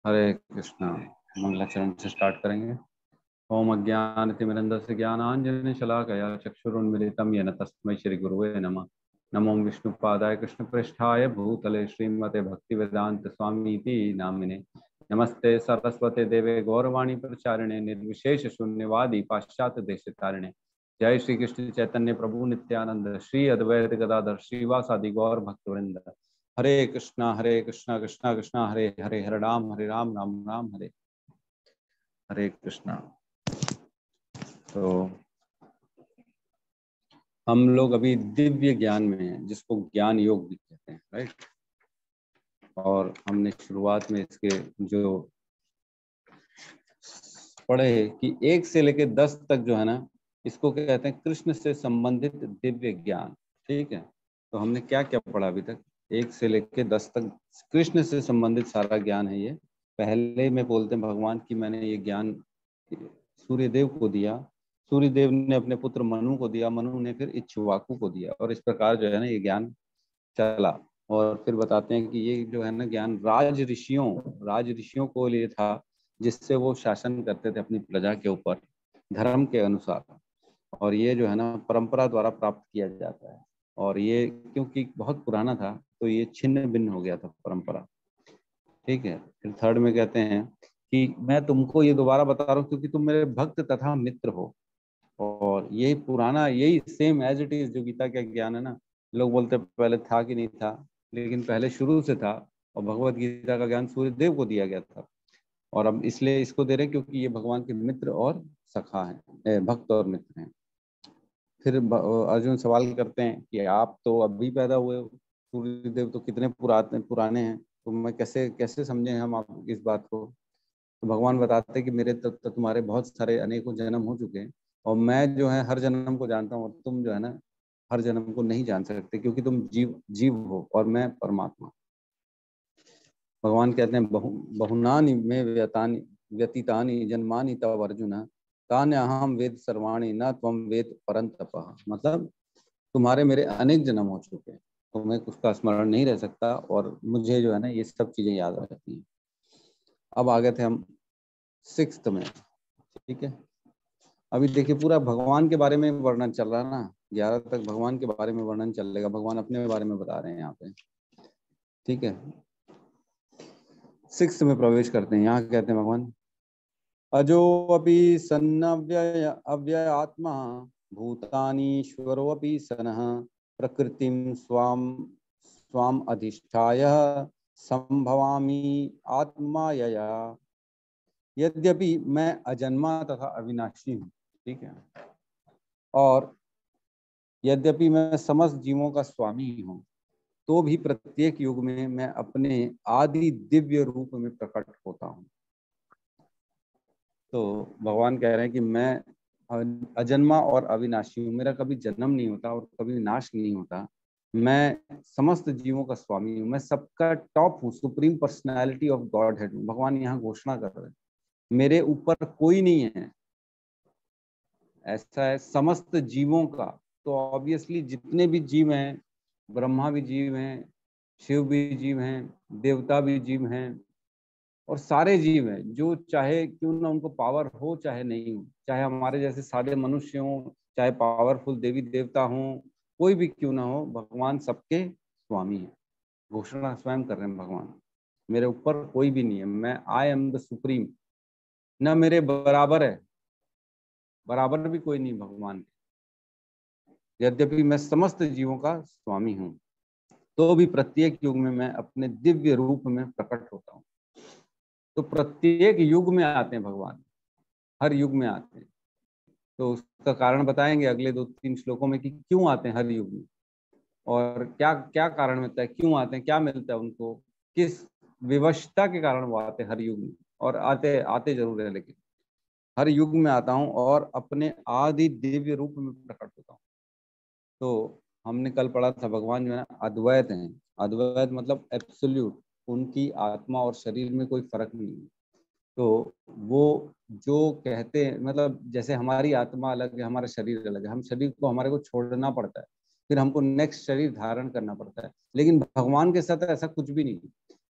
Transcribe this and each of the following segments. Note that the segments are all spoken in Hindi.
हरे कृष्णा। मंगलाचरण से स्टार्ट करेंगे। ओम अज्ञानतिमिरन्धस्य ज्ञानाञ्जनेन शलाकया चक्षुरुन्मिलितं येन तस्मै श्री गुरुवे नमः। नमो विष्णुपादाय कृष्णप्रेष्ठाय भूतले श्रीमते भक्तिवेदांत स्वामीति नामिने। नमस्ते सरस्वते देवे गौरवाणी प्रचारिणे निर्विशेष शून्यवादी पाश्चात्य देशतारिणे। जय श्री कृष्ण चैतन्य प्रभु नित्यानंद श्री अद्वैत गदाधर श्रीवासादि गौर भक्तवृंद। हरे कृष्णा कृष्णा कृष्णा हरे हरे, हरे राम राम राम हरे हरे कृष्णा। तो हम लोग अभी दिव्य ज्ञान में हैं, जिसको ज्ञान योग भी कहते हैं, राइट। और हमने शुरुआत में इसके जो पढ़े कि 1 से लेकर 10 तक जो है ना, इसको कहते हैं कृष्ण से संबंधित दिव्य ज्ञान। ठीक है, तो हमने क्या क्या पढ़ा अभी तक? 1 से लेकर 10 तक कृष्ण से संबंधित सारा ज्ञान है ये। पहले में बोलते हैं भगवान की मैंने ये ज्ञान सूर्यदेव को दिया, सूर्यदेव ने अपने पुत्र मनु को दिया, मनु ने फिर इक्ष्वाकु को दिया, और इस प्रकार जो है ना ये ज्ञान चला। और फिर बताते हैं कि ये जो है ना ज्ञान राज ऋषियों को लिए था, जिससे वो शासन करते थे अपनी प्रजा के ऊपर धर्म के अनुसार। और ये जो है ना परंपरा द्वारा प्राप्त किया जाता है। और ये क्योंकि बहुत पुराना था तो ये छिन्न भिन्न हो गया था परंपरा। ठीक है, फिर थर्ड में कहते हैं कि मैं तुमको ये दोबारा बता रहा हूँ क्योंकि तुम मेरे भक्त तथा मित्र हो। और यही पुराना, यही सेम एज इट इज जो गीता का ज्ञान है ना, लोग बोलते पहले था कि नहीं था, लेकिन पहले शुरू से था। और भगवत गीता का ज्ञान सूर्यदेव को दिया गया था। और अब इसलिए इसको दे रहे हैं क्योंकि ये भगवान के मित्र और सखा हैं, भक्त और मित्र हैं। फिर अर्जुन सवाल करते हैं कि आप तो अभी पैदा हुए हो, सूर्यदेव तो कितने पुराने हैं, तो मैं कैसे कैसे समझे हम आप इस बात को? तो भगवान बताते हैं कि मेरे तब तक तुम्हारे बहुत सारे अनेकों जन्म हो चुके हैं, और मैं जो है हर जन्म को जानता हूँ, और तुम जो है ना हर जन्म को नहीं जान सकते, क्योंकि तुम जीव जीव हो और मैं परमात्मा। भगवान कहते हैं बहुनानि में व्यतीतानि जन्मानि तव अर्जुन तान्य अहम वेद सर्वाणि न त्वम वेद परंतप। मतलब तुम्हारे मेरे अनेक जन्म हो चुके हैं, तुम्हें उसका स्मरण नहीं रह सकता, और मुझे जो है ना ये सब चीजें याद रहती हैं। अब आ गए थे हम 6th में। ठीक है, अभी देखिए पूरा भगवान के बारे में वर्णन चल रहा है ना, 11 तक भगवान के बारे में वर्णन चलेगा। भगवान अपने बारे में बता रहे हैं यहाँ पे। ठीक है, 6th में प्रवेश करते हैं। यहाँ कहते हैं भगवान अजो अपि सन्नव्यय अव्यय आत्मा भूतानीश्वरोऽपि सनः प्रकृतिं स्वाम स्वाम अधिष्ठाय संभवामि आत्मायया। यद्यपि मैं अजन्मा तथा अविनाशी हूँ। ठीक है, और यद्यपि मैं समस्त जीवों का स्वामी हूँ, तो भी प्रत्येक युग में मैं अपने आदि दिव्य रूप में प्रकट होता हूँ। तो भगवान कह रहे हैं कि मैं अजन्मा और अविनाशी हूँ, मेरा कभी जन्म नहीं होता और कभी नाश नहीं होता। मैं समस्त जीवों का स्वामी हूँ, मैं सबका टॉप हूँ, supreme personality of godhead हूँ। भगवान यहाँ घोषणा कर रहे हैं मेरे ऊपर कोई नहीं है। ऐसा है समस्त जीवों का। तो ऑब्वियसली जितने भी जीव हैं, ब्रह्मा भी जीव हैं, शिव भी जीव हैं, देवता भी जीव हैं, और सारे जीव हैं, जो चाहे क्यों ना उनको पावर हो चाहे नहीं हो, चाहे हमारे जैसे सादे मनुष्य हों, चाहे पावरफुल देवी देवता हों, कोई भी क्यों ना हो, भगवान सबके स्वामी है। घोषणा स्वयं कर रहे हैं भगवान, मेरे ऊपर कोई भी नहीं है, मैं आई एम द सुप्रीम। न मेरे बराबर है, बराबर भी कोई नहीं भगवान के। यद्यपि मैं समस्त जीवों का स्वामी हूँ, तो भी प्रत्येक युग में मैं अपने दिव्य रूप में प्रकट होता हूँ। तो प्रत्येक युग में आते हैं भगवान, हर युग में आते हैं। तो उसका कारण बताएंगे अगले 2-3 श्लोकों में कि क्यों आते हैं हर युग में, और क्या क्या कारण मिलता है, क्यों आते हैं, क्या मिलता है उनको, किस विवशता के कारण वो आते हैं हर युग में। और आते आते जरूर है, लेकिन हर युग में आता हूँ और अपने आदि दिव्य रूप में प्रकट होता हूँ। तो हमने कल पढ़ा था भगवान जो है अद्वैत हैं। अद्वैत मतलब एब्सोल्यूट, उनकी आत्मा और शरीर में कोई फर्क नहीं है। तो वो जो कहते हैं, मतलब जैसे हमारी आत्मा अलग है, हमारा शरीर अलग है, हम शरीर को हमारे को छोड़ना पड़ता है, फिर हमको नेक्स्ट शरीर धारण करना पड़ता है। लेकिन भगवान के साथ ऐसा कुछ भी नहीं।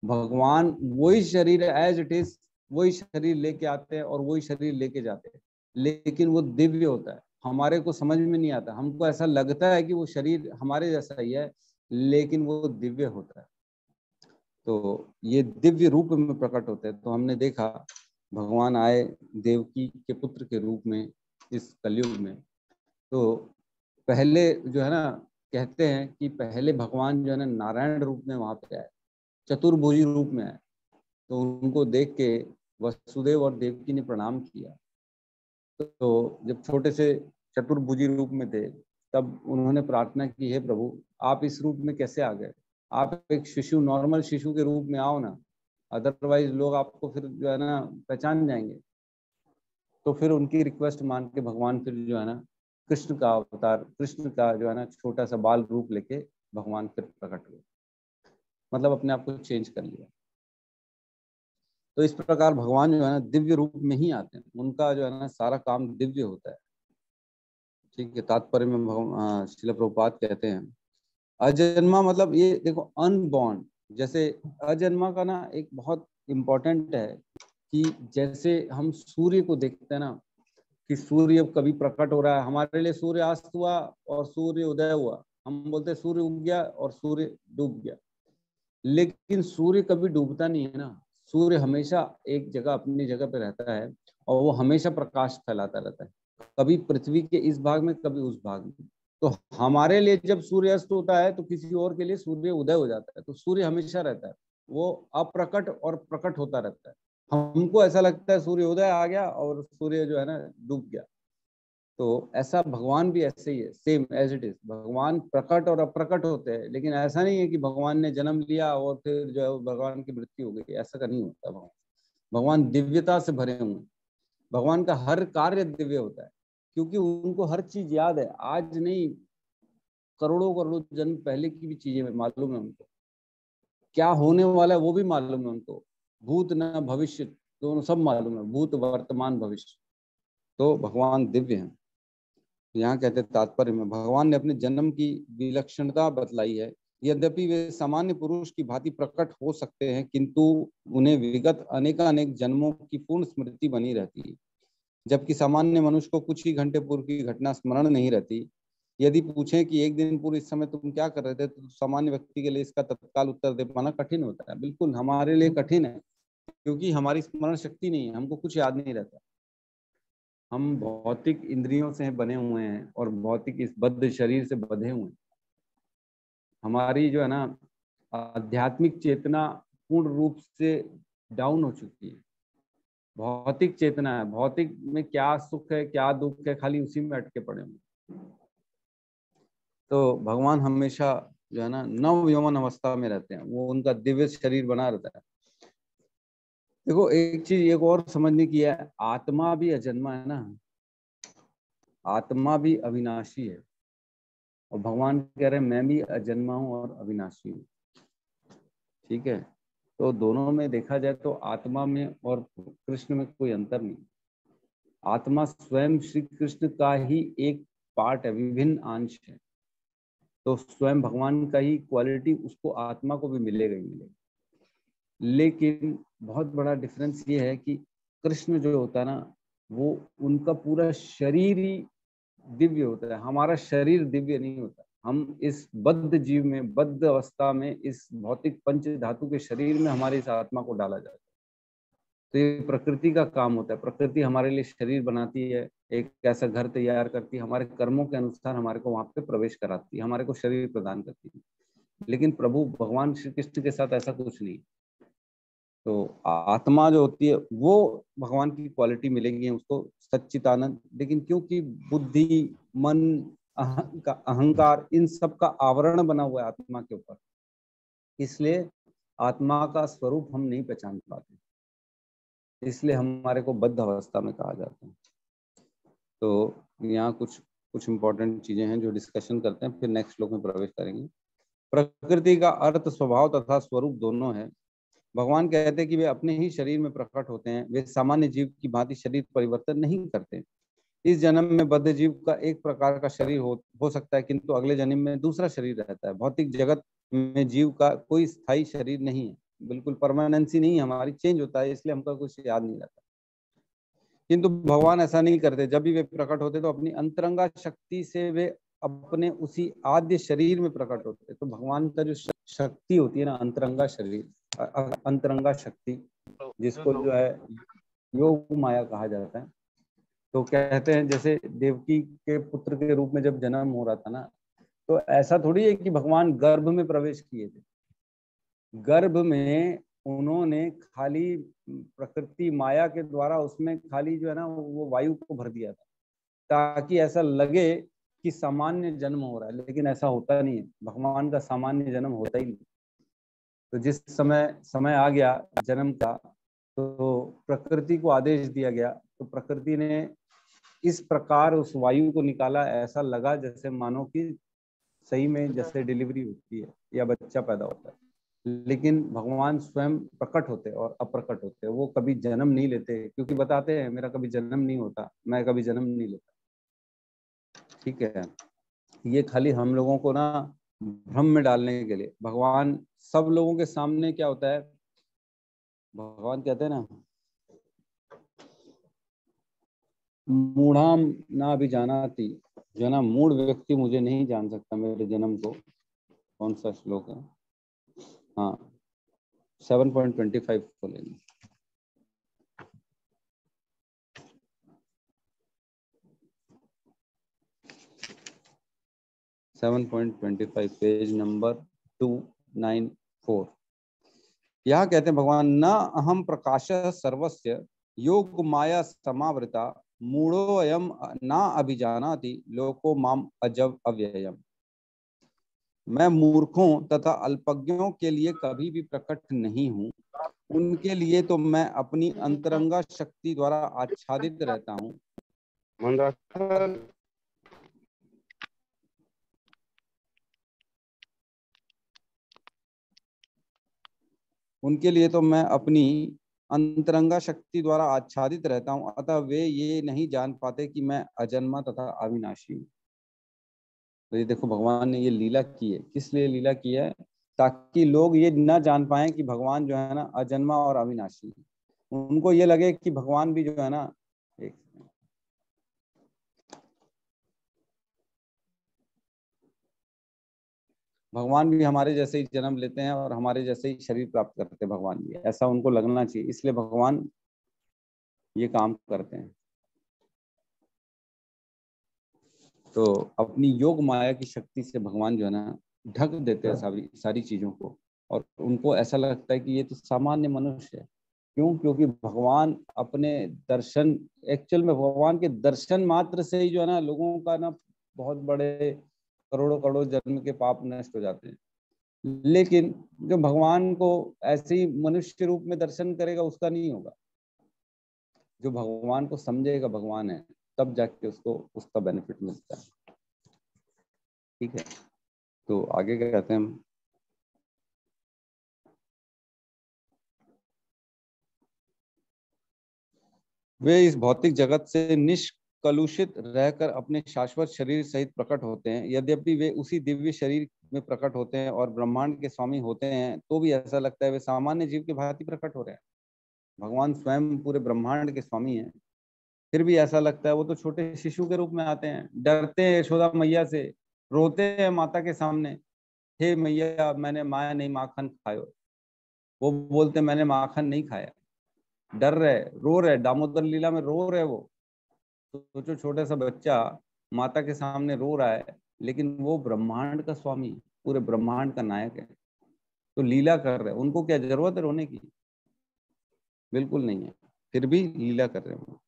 भगवान वही शरीर एज इट इज, वही शरीर लेके आते हैं और वही शरीर लेके जाते हैं, लेकिन वो दिव्य होता है। हमारे को समझ में नहीं आता, हमको ऐसा लगता है कि वो शरीर हमारे जैसा ही है, लेकिन वो दिव्य होता है। तो ये दिव्य रूप में प्रकट होते हैं। तो हमने देखा भगवान आए देवकी के पुत्र के रूप में इस कलयुग में। तो पहले जो है ना, कहते हैं कि पहले भगवान जो है ना नारायण रूप में वहां पे आए, चतुर्भुजी रूप में आए। तो उनको देख के वसुदेव और देवकी ने प्रणाम किया। तो जब छोटे से चतुर्भुजी रूप में थे, तब उन्होंने प्रार्थना की, हे प्रभु आप इस रूप में कैसे आ गए, आप एक शिशु, नॉर्मल शिशु के रूप में आओ ना, अदरवाइज लोग आपको फिर जो है ना पहचान जाएंगे। तो फिर उनकी रिक्वेस्ट मान के भगवान फिर जो है ना कृष्ण का अवतार, कृष्ण का जो है ना छोटा सा बाल रूप लेके भगवान फिर प्रकट हुए, मतलब अपने आप को चेंज कर लिया। तो इस प्रकार भगवान जो है ना दिव्य रूप में ही आते हैं, उनका जो है ना सारा काम दिव्य होता है। ठीक है, तात्पर्य में श्रील प्रभुपाद कहते हैं अजन्मा मतलब ये देखो अनबॉर्न। जैसे अजन्मा का ना एक बहुत इम्पोर्टेंट है कि जैसे हम सूर्य को देखते हैं ना, कि सूर्य कभी प्रकट हो रहा है, हमारे लिए सूर्य अस्त हुआ और सूर्य उदय हुआ, हम बोलते हैं सूर्य उग गया और सूर्य डूब गया, लेकिन सूर्य कभी डूबता नहीं है ना। सूर्य हमेशा एक जगह अपनी जगह पे रहता है और वो हमेशा प्रकाश फैलाता रहता है, कभी पृथ्वी के इस भाग में कभी उस भाग में। तो हमारे लिए जब सूर्य अस्त होता है तो किसी और के लिए सूर्य उदय हो जाता है। तो सूर्य हमेशा रहता है, वो अप्रकट और प्रकट होता रहता है। हमको ऐसा लगता है सूर्य उदय आ गया और सूर्य जो है ना डूब गया। तो ऐसा भगवान भी ऐसे ही है, सेम एज इट इज। भगवान प्रकट और अप्रकट होते हैं, लेकिन ऐसा नहीं है कि भगवान ने जन्म लिया और फिर जो है भगवान की मृत्यु हो गई, ऐसा का नहीं होता। भगवान दिव्यता से भरे हुए हैं, भगवान का हर कार्य दिव्य होता है, क्योंकि उनको हर चीज याद है। आज नहीं, करोड़ों करोड़ों जन्म पहले की भी चीजें मालूम है उनको, क्या होने वाला है वो भी मालूम है उनको, भूत न भविष्य दोनों सब मालूम है, भूत वर्तमान भविष्य। तो भगवान दिव्य हैं। यहाँ कहते तात्पर्य में भगवान ने अपने जन्म की विलक्षणता बतलाई है। यद्यपि वे सामान्य पुरुष की भांति प्रकट हो सकते हैं, किंतु उन्हें विगत अनेकानेक जन्मों की पूर्ण स्मृति बनी रहती है, जबकि सामान्य मनुष्य को कुछ ही घंटे पूर्व की घटना स्मरण नहीं रहती। यदि पूछें कि एक दिन पूर्व इस समय तुम क्या कर रहे थे, तो सामान्य व्यक्ति के लिए इसका तत्काल उत्तर दे पाना कठिन होता है। बिल्कुल हमारे लिए कठिन है, क्योंकि हमारी स्मरण शक्ति नहीं है, हमको कुछ याद नहीं रहता। हम भौतिक इंद्रियों से बने हुए हैं और भौतिक इस बद्ध शरीर से बंधे हुए हैं। हमारी जो है ना आध्यात्मिक चेतना पूर्ण रूप से डाउन हो चुकी है। भौतिक चेतना है, भौतिक में क्या सुख है क्या दुख है, खाली उसी में अटके पड़े हुए। तो भगवान हमेशा जो है ना नव यौवन अवस्था में रहते हैं, वो उनका दिव्य शरीर बना रहता है। देखो एक चीज एक और समझने की है, आत्मा भी अजन्मा है ना, आत्मा भी अविनाशी है, और भगवान कह रहे हैं मैं भी अजन्मा हूं और अविनाशी हूँ। ठीक है, तो दोनों में देखा जाए तो आत्मा में और कृष्ण में कोई अंतर नहीं। आत्मा स्वयं श्री कृष्ण का ही एक पार्ट है, विभिन्न अंश है। तो स्वयं भगवान का ही क्वालिटी उसको आत्मा को भी मिलेगा ही मिलेगा। लेकिन बहुत बड़ा डिफरेंस ये है कि कृष्ण जो होता है ना, वो उनका पूरा शरीर ही दिव्य होता है, हमारा शरीर दिव्य नहीं होता। हम इस बद्ध जीव में, बद्ध अवस्था में, इस भौतिक पंच धातु के शरीर में हमारी इस आत्मा को डाला जाता है। तो ये प्रकृति का काम होता है, प्रकृति हमारे लिए शरीर बनाती है, एक ऐसा घर तैयार करती है, हमारे कर्मों के अनुसार हमारे को वहां पे प्रवेश कराती है, हमारे को शरीर प्रदान करती है। लेकिन प्रभु भगवान श्री कृष्ण के साथ ऐसा कुछ नहीं। तो आत्मा जो होती है वो भगवान की क्वालिटी मिलेंगी उसको, सच्चिदानंद। लेकिन क्योंकि बुद्धि, मन, अहंकार, इन सब का आवरण बना हुआ है आत्मा के ऊपर, इसलिए आत्मा का स्वरूप हम नहीं पहचान पाते, इसलिए हमारे को बद्ध अवस्था में कहा जाता है। तो यहाँ कुछ कुछ इंपॉर्टेंट चीजें हैं जो डिस्कशन करते हैं, फिर नेक्स्ट श्लोक में प्रवेश करेंगे। प्रकृति का अर्थ, स्वभाव तथा स्वरूप दोनों है। भगवान कहते हैं कि वे अपने ही शरीर में प्रकट होते हैं, वे सामान्य जीव की भांति शरीर परिवर्तन नहीं करते। इस जन्म में बद्ध जीव का एक प्रकार का शरीर हो सकता है, किंतु अगले जन्म में दूसरा शरीर रहता है। भौतिक जगत में जीव का कोई स्थायी शरीर नहीं है, बिल्कुल परमानेंसी नहीं है हमारी, चेंज होता है, इसलिए हमको कुछ याद नहीं रहता। किंतु भगवान ऐसा नहीं करते, जब भी वे प्रकट होते तो अपनी अंतरंगा शक्ति से वे अपने उसी आद्य शरीर में प्रकट होते। तो भगवान का जो शक्ति होती है ना, अंतरंगा शरीर, अंतरंगा शक्ति, जिसको जो है योग माया कहा जाता है। तो कहते हैं जैसे देवकी के पुत्र के रूप में जब जन्म हो रहा था ना, तो ऐसा थोड़ी है कि भगवान गर्भ में प्रवेश किए थे। गर्भ में उन्होंने खाली प्रकृति माया के द्वारा उसमें खाली जो है ना वो वायु को भर दिया था, ताकि ऐसा लगे कि सामान्य जन्म हो रहा है, लेकिन ऐसा होता नहीं है। भगवान का सामान्य जन्म होता ही नहीं। तो जिस समय समय आ गया जन्म का, तो प्रकृति को आदेश दिया गया, तो प्रकृति ने इस प्रकार उस वायु को निकाला, ऐसा लगा जैसे मानो कि सही में जैसे डिलीवरी होती है या बच्चा पैदा होता है। लेकिन भगवान स्वयं प्रकट होते और अप्रकट होते, वो कभी जन्म नहीं लेते, क्योंकि बताते हैं मेरा कभी जन्म नहीं होता, मैं कभी जन्म नहीं लेता। ठीक है, ये खाली हम लोगों को ना भ्रम में डालने के लिए। भगवान सब लोगों के सामने क्या होता है, भगवान कहते हैं ना, मूढ़ाम ना भी जाना थी, जो ना मूढ़ व्यक्ति मुझे नहीं जान सकता मेरे जन्म को। कौन सा श्लोक है? हाँ, 7.25 खोलेंगे। Page number 294। यहाँ कहते हैं भगवान, न अहम प्रकाश सर्वस्य योग माया समावृता मूढ़ो अयम ना अभिजानाति लोको माम अजब अव्ययम। मैं मूर्खों तथा अल्पज्ञों के लिए कभी भी प्रकट नहीं हूँ, उनके लिए तो मैं अपनी अंतरंगा शक्ति द्वारा आच्छादित रहता हूँ। उनके लिए तो मैं अपनी अंतरंगा शक्ति द्वारा आच्छादित रहता हूँ, अतः वे ये नहीं जान पाते कि मैं अजन्मा तथा अविनाशी हूँ। तो ये देखो भगवान ने ये लीला की है, किस लिए लीला की है? ताकि लोग ये ना जान पाए कि भगवान जो है ना अजन्मा और अविनाशी है। उनको ये लगे कि भगवान भी जो है ना, एक भगवान भी हमारे जैसे ही जन्म लेते हैं और हमारे जैसे ही शरीर प्राप्त करते हैं, भगवान भी, ऐसा उनको लगना चाहिए, इसलिए भगवान ये काम करते हैं। तो अपनी योग माया की शक्ति से भगवान जो है ना ढक देते हैं सारी सारी चीजों को, और उनको ऐसा लगता है कि ये तो सामान्य मनुष्य है। क्यों? क्योंकि भगवान अपने दर्शन, एक्चुअल में भगवान के दर्शन मात्र से ही जो है ना लोगों का ना बहुत बड़े करोड़ों करोड़ों जन्म के पाप नष्ट हो जाते हैं। लेकिन जो भगवान को ऐसे ही मनुष्य रूप में दर्शन करेगा उसका नहीं होगा। जो भगवान को समझेगा भगवान है, तब जाके उसको उसका बेनिफिट मिलता है। ठीक है, तो आगे क्या कहते हैं हम? वे इस भौतिक जगत से निष्कलुषित रहकर अपने शाश्वत शरीर सहित प्रकट होते हैं। यद्यपि वे उसी दिव्य शरीर में प्रकट होते हैं और ब्रह्मांड के स्वामी होते हैं, तो भी ऐसा लगता है वे सामान्य जीव के भांति प्रकट हो रहे हैं। भगवान स्वयं पूरे ब्रह्मांड के स्वामी हैं, फिर भी ऐसा लगता है वो तो छोटे शिशु के रूप में आते हैं, डरते हैं यशोदा मैया से, रोते हैं माता के सामने, हे मैया मैंने माया नहीं माखन खायो। वो बोलते मैंने माखन नहीं खाया, डर रहे, रो रहे, दामोदर लीला में रो रहे वो। तो सोचो छोटा सा बच्चा माता के सामने रो रहा है, लेकिन वो ब्रह्मांड का स्वामी, पूरे ब्रह्मांड का नायक है, तो लीला कर रहे हैं। उनको क्या जरूरत है रोने की? बिल्कुल नहीं है, फिर भी लीला कर रहे हैं।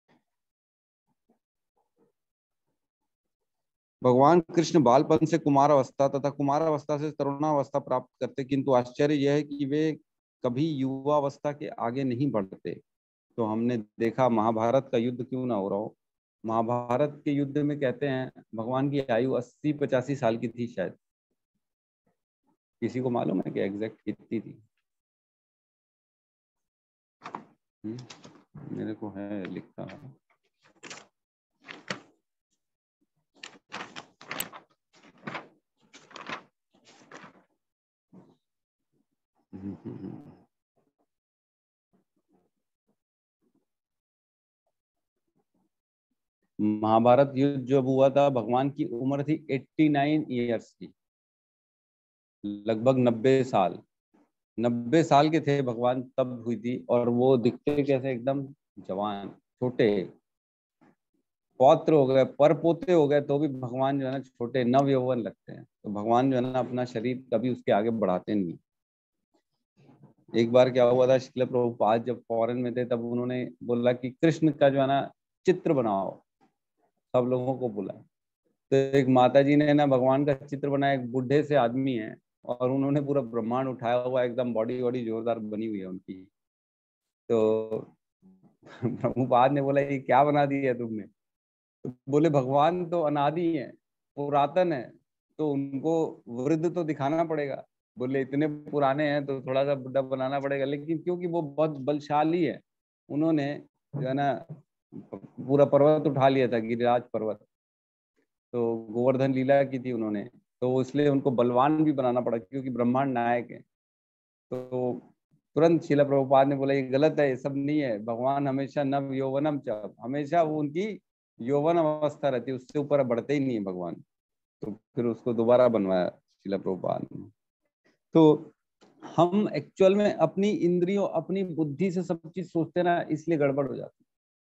भगवान कृष्ण बालपन से कुमारावस्था तथा कुमारावस्था से तरुणावस्था प्राप्त करते, किंतु आश्चर्य यह है कि वे कभी युवावस्था के आगे नहीं बढ़ते। तो हमने देखा महाभारत का युद्ध क्यों ना हो रहा हो, महाभारत के युद्ध में कहते हैं भगवान की आयु 80-85 साल की थी शायद। किसी को मालूम है कि एग्जैक्ट कितनी थी? मेरे को है लिखा है। महाभारत युद्ध जब हुआ था, भगवान की उम्र थी 89 ईयर्स की, लगभग 90 साल। 90 साल के थे भगवान तब हुई थी, और वो दिखते कैसे, एकदम जवान, छोटे, पौत्र हो गए, पर पोते हो गए, तो भी भगवान जो है ना छोटे नव यौवन लगते हैं। तो भगवान जो है ना अपना शरीर कभी उसके आगे बढ़ाते नहीं। एक बार क्या हुआ था, श्रील प्रभुपाद जब फॉरेन में थे, तब उन्होंने बोला कि कृष्ण का जो है ना चित्र बनाओ, सब लोगों को बुला। तो एक माता जी ने ना भगवान का चित्र बनाया, एक बूढ़े से आदमी है, और उन्होंने पूरा ब्रह्मांड उठाया हुआ, एकदम बॉडी वॉडी जोरदार बनी हुई है उनकी। तो प्रभुपाद ने बोला ये क्या बना दिया तुमने? तो बोले भगवान तो अनादि है, पुरातन है, तो उनको वृद्ध तो दिखाना पड़ेगा। बोले इतने पुराने हैं तो थोड़ा सा बुढ़ा बनाना पड़ेगा, लेकिन क्योंकि वो बहुत बलशाली है, उन्होंने जो है ना पूरा पर्वत उठा लिया था, गिरिराज पर्वत। तो गोवर्धन लीला की थी उन्होंने, तो इसलिए उनको बलवान भी बनाना पड़ा, क्योंकि ब्रह्मांड नायक है। तो तुरंत शिला प्रभुपाद ने बोला ये गलत है, ये सब नहीं है, भगवान हमेशा नव यौवनम च, हमेशा वो उनकी यौवन अवस्था रहती है, उससे ऊपर बढ़ते ही नहीं है भगवान। तो फिर उसको दोबारा बनवाया शिला प्रभुपाद ने। तो हम एक्चुअल में अपनी इंद्रियों, अपनी बुद्धि से सब चीज सोचते हैं ना, इसलिए गड़बड़ हो जाती है।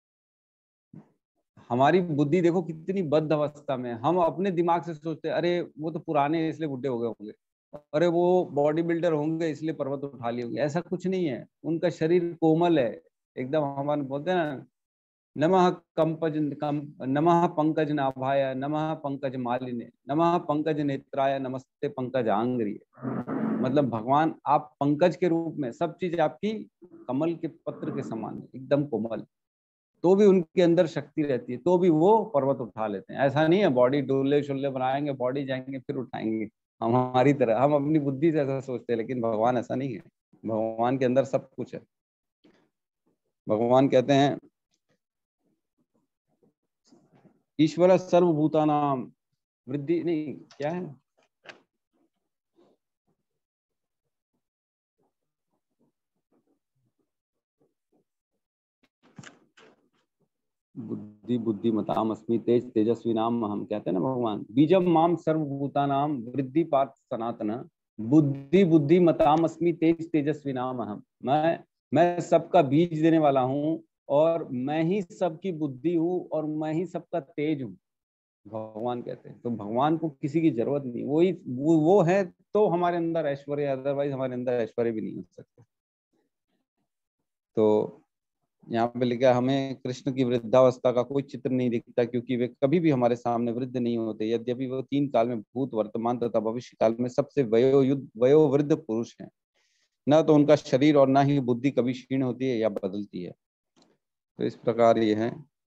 हमारी बुद्धि देखो कितनी बद्ध अवस्था में है। हम अपने दिमाग से सोचते हैं अरे वो तो पुराने हैं इसलिए बुढ़े हो गए होंगे, अरे वो बॉडी बिल्डर होंगे इसलिए पर्वत उठा लिए होंगे। ऐसा कुछ नहीं है, उनका शरीर कोमल है एकदम। हमारे बोलते हैं ना, नमः कंपज कम, नमः पंकज नाभाय, नमः पंकज मालिने, नमः पंकज नेत्राय, नमस्ते पंकज आंग्रिय। मतलब भगवान आप पंकज के रूप में, सब चीज आपकी कमल के पत्र के समान है, एकदम कोमल। तो भी उनके अंदर शक्ति रहती है, तो भी वो पर्वत उठा लेते हैं। ऐसा नहीं है बॉडी डोले शोले बनाएंगे, बॉडी जाएंगे फिर उठाएंगे, हम हमारी तरह, हम अपनी बुद्धि से ऐसा सोचते हैं, लेकिन भगवान ऐसा नहीं है। भगवान के अंदर सब कुछ है। भगवान कहते हैं ईश्वर सर्वभूतानाम वृद्धि, नहीं क्या है, बुद्धि बुद्धि मताम अस्मि तेज तेजस्वी नाम, हम कहते हैं ना भगवान बीजम माम सर्वभूतानाम वृद्धि पार्थ सनातन, बुद्धि बुद्धि मताम अस्मि तेज तेजस्वी नाम हम। मैं सबका बीज देने वाला हूँ, और मैं ही सबकी बुद्धि हूँ, और मैं ही सबका तेज हूँ, भगवान कहते हैं। तो भगवान को किसी की जरूरत नहीं, वही वो है, तो हमारे अंदर ऐश्वर्य, अदरवाइज हमारे अंदर ऐश्वर्य भी नहीं हो सकता। तो यहाँ पे लिखा हमें कृष्ण की वृद्धावस्था का कोई चित्र नहीं दिखता, क्योंकि वे कभी भी हमारे सामने वृद्ध नहीं होते, यद्यपि वो 3 काल में, भूत वर्तमान तथा भविष्य काल में सबसे वयोवृद्ध पुरुष हैं। न तो उनका शरीर और न ही बुद्धि कभी क्षीण होती है या बदलती है। तो इस प्रकार ये है।